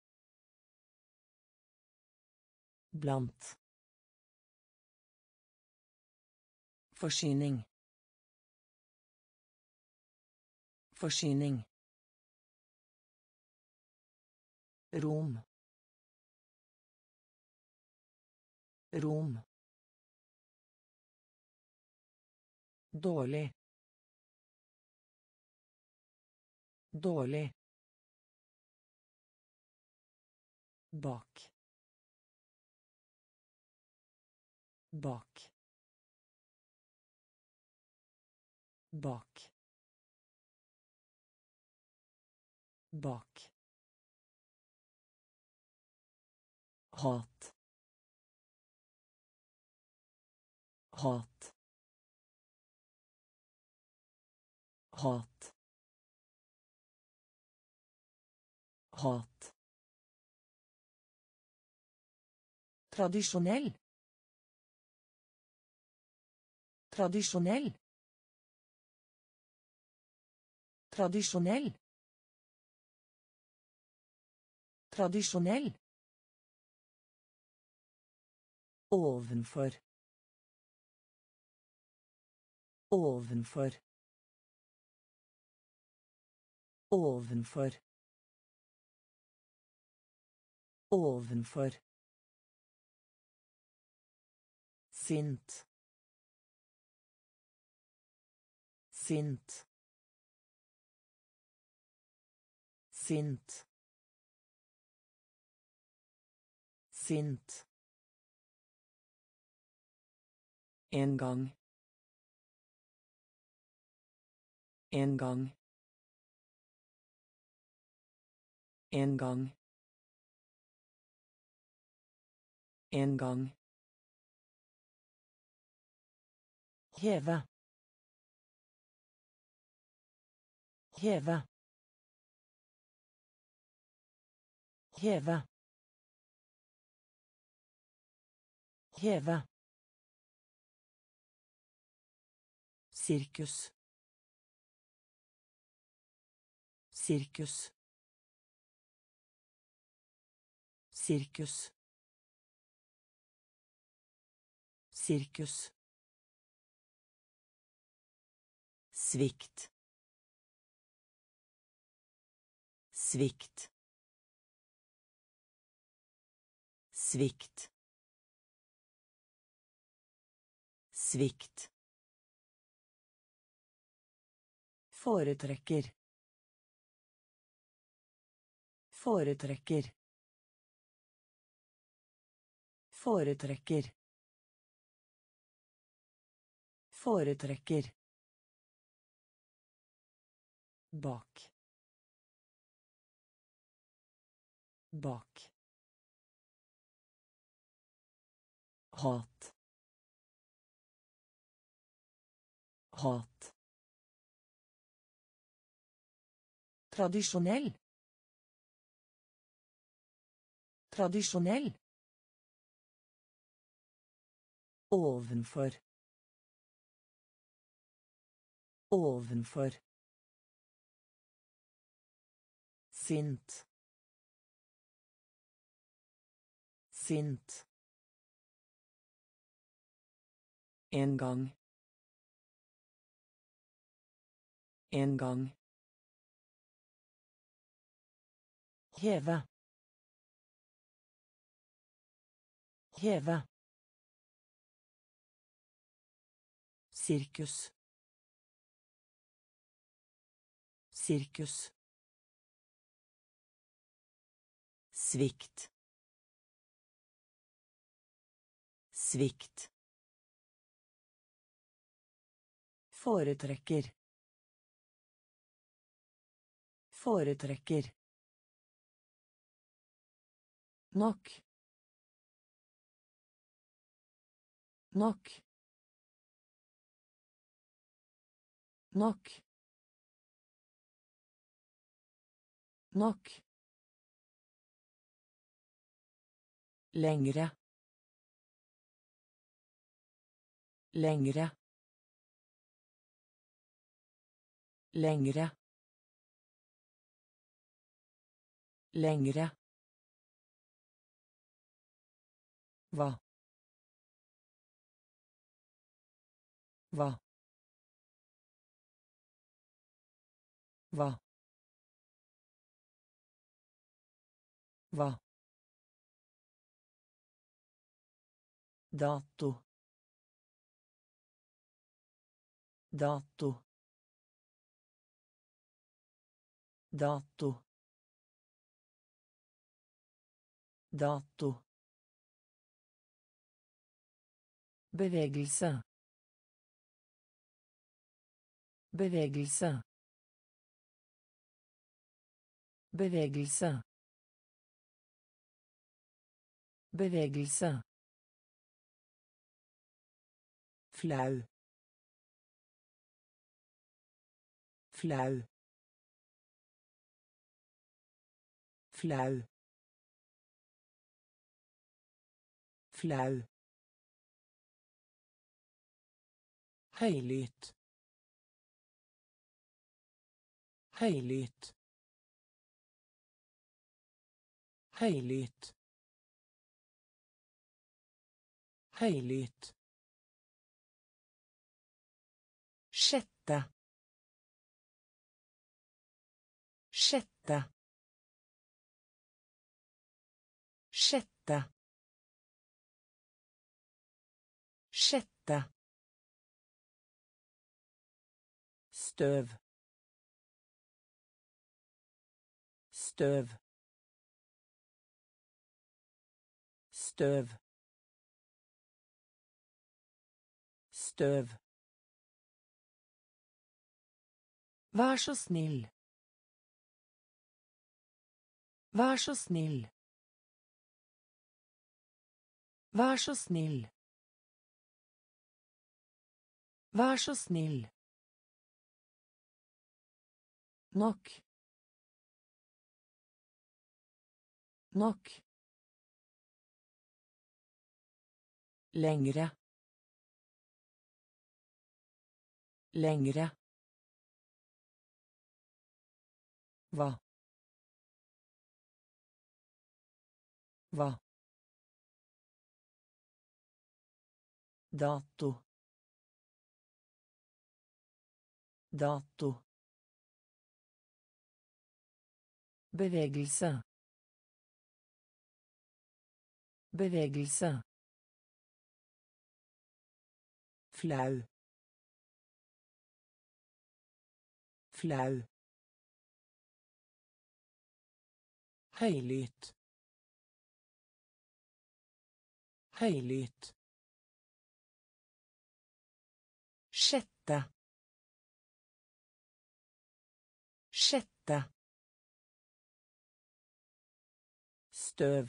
Blant. Forsyning. Forsyning. Rom. Rom. Dårlig. Dårlig. Bak. Bak. Bak. Bak. Hat. Hat. Hat. Hat. Tradisjonell. Tradisjonell. Tradisjonell. Tradisjonell. Ovenfor. Ovenfor. Ovenfor. Ovenfor. Sint. Sint. Sint. Sint. En gang. En gang. En gang. En gang. Heve. Heve. Heve. Heve. Sirkus. Sirkus. Sirkus. Sirkus. Svikt. Svikt. Svikt. Svikt. Foretrekker. Foretrekker. Foretrekker. Foretrekker. Bak. Bak. Hat. Hat. Tradisjonell. Tradisjonell. Ovenfor. Ovenfor. Sint. Sint. En gang. En gang. Heve. Heve. Sirkus. Sirkus. Svikt. Svikt. Foretrekker. Foretrekker. Nok. Nok. Nok. Nok. Lengre. Lengre. Lengre. Lengre. Hva? Hva? Hva? Hva? Dato. Dato. Dato. Dato. Bevegelse. Bevegelse. Bevegelse. Bevegelse. Flau. Flau. Flau. Flau. Høylytt. Høylytt. Høylytt. Høylytt. Sjette. Sjette. Sjette. Sjette. Støv. Støv. Støv. Støv. Vær så snill. Vær så snill. Vær så snill. Vær så snill. Nok. Nok. Lengre. Lengre. Hva? Hva? Dato. Dato. Bevegelse. Bevegelse. Flau. Flau. Høylytt. Høylytt. Sjette. Sjette. Støv.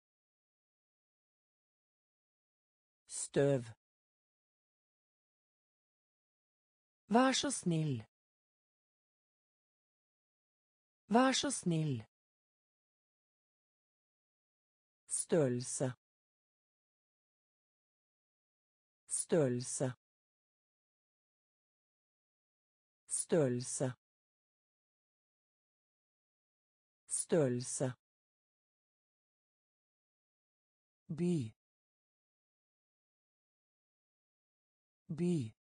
Støv. Vær så snill. Vær så snill. Størrelse. Størrelse. Størrelse. Størrelse. By. By.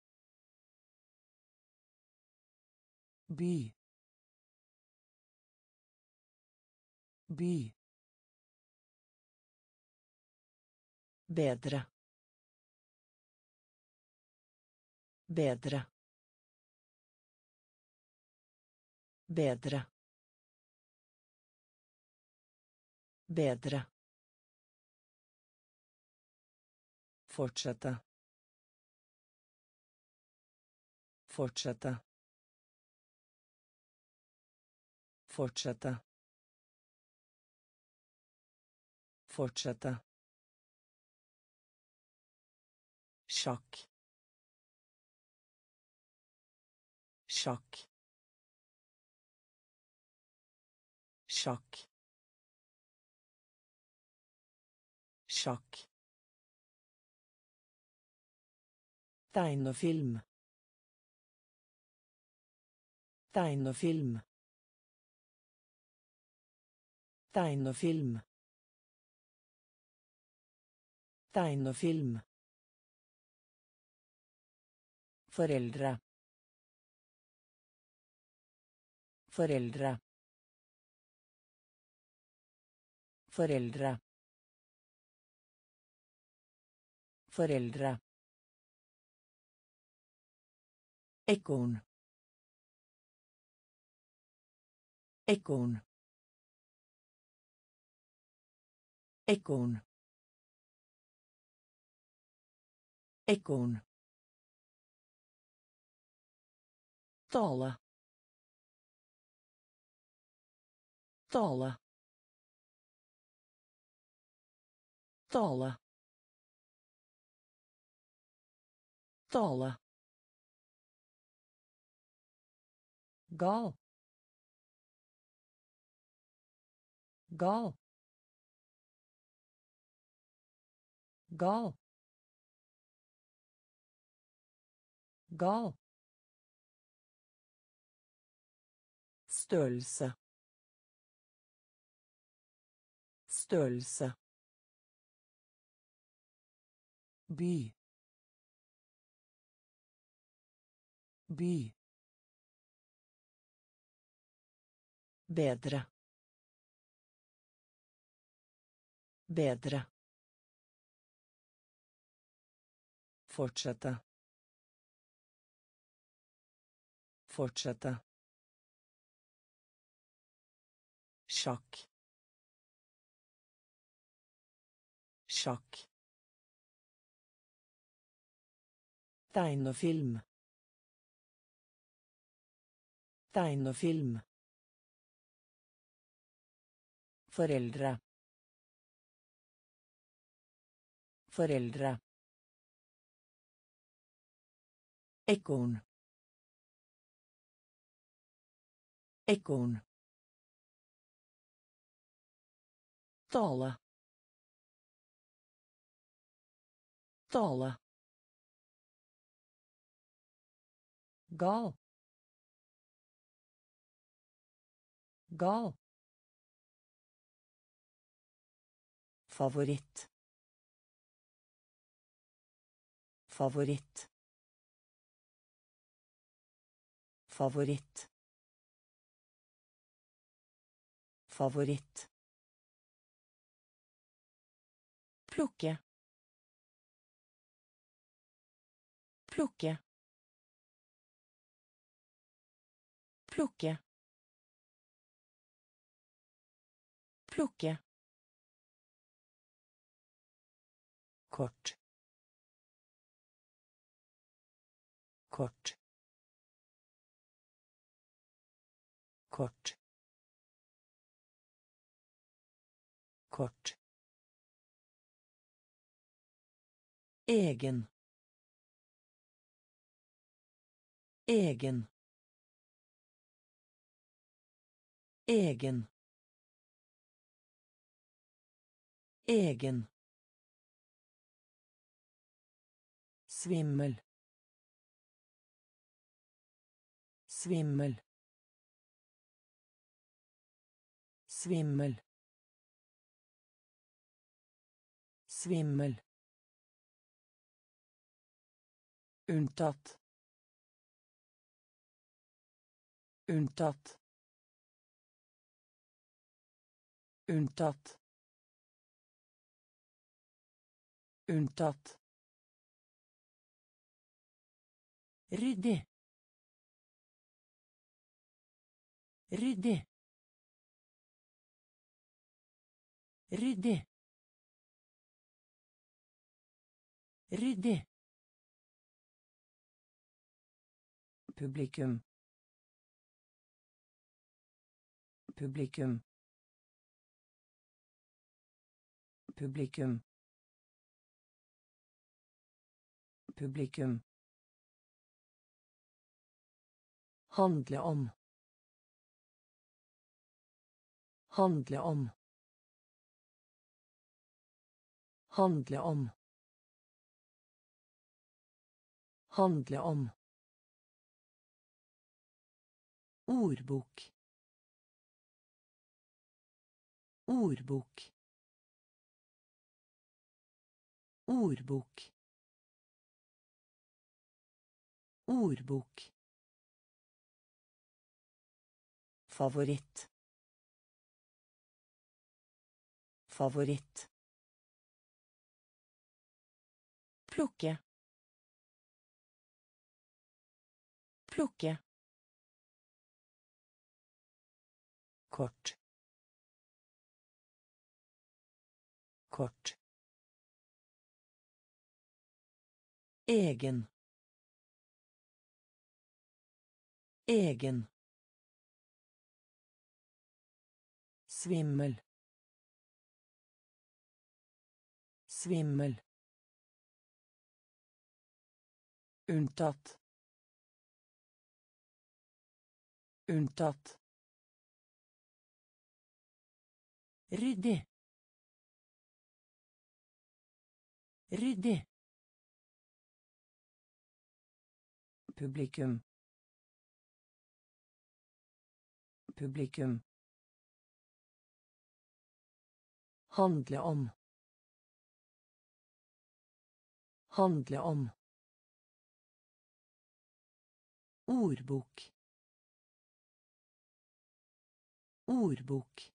By. By. Bedre. Bedre. Bedre. Bedre. Fortsette. Fortsette. Fortsette. Fortsette. Sjakk. Sjakk. Sjakk. Sjakk. Tegnefilm. Tegnefilm. Tegnefilm. Tegnefilm. Foreldre. Foreldre. Foreldre. Foreldre. Ekorn. Ekorn. Ekorn. Ekorn. Tale. Tale. Tale. Tale. Gal. Gal. Gal. Gal. Størrelse. Størrelse. By. By. Bedre. Bedre. Fortsette. Fortsette. Sjakk. Sjakk. Tegnefilm. Tegnefilm. Foreldre. Foreldre. Ekorn. Ekorn. Tale. Tale. Gal. Gal. Favoritt. Favoritt. Favoritt. Favoritt. Plukke. Plukke. Plukke. Plukke. Kort. Kort. Kort. Kort. Egen. Egen. Egen. Egen. Svimmel. Svimmel. Svimmel. Svimmel. Unntatt. Unntatt. Unntatt. Unntatt. Ryddig. Ryddig. Ryddig. Ryddig. Publikum. Publikum. Publikum. Publikum. Handle om. Handle om. Handle om. Handle om. Ordbok. Ordbok. Ordbok. Ordbok. Favoritt. Favoritt. Plukke. Plukke. Kort. Kort. Egen. Egen. Svimmel. Svimmel. Unntatt. Unntatt. Ryddig. Ryddig. Publikum. Publikum. Handle om. Handle om. Ordbok. Ordbok.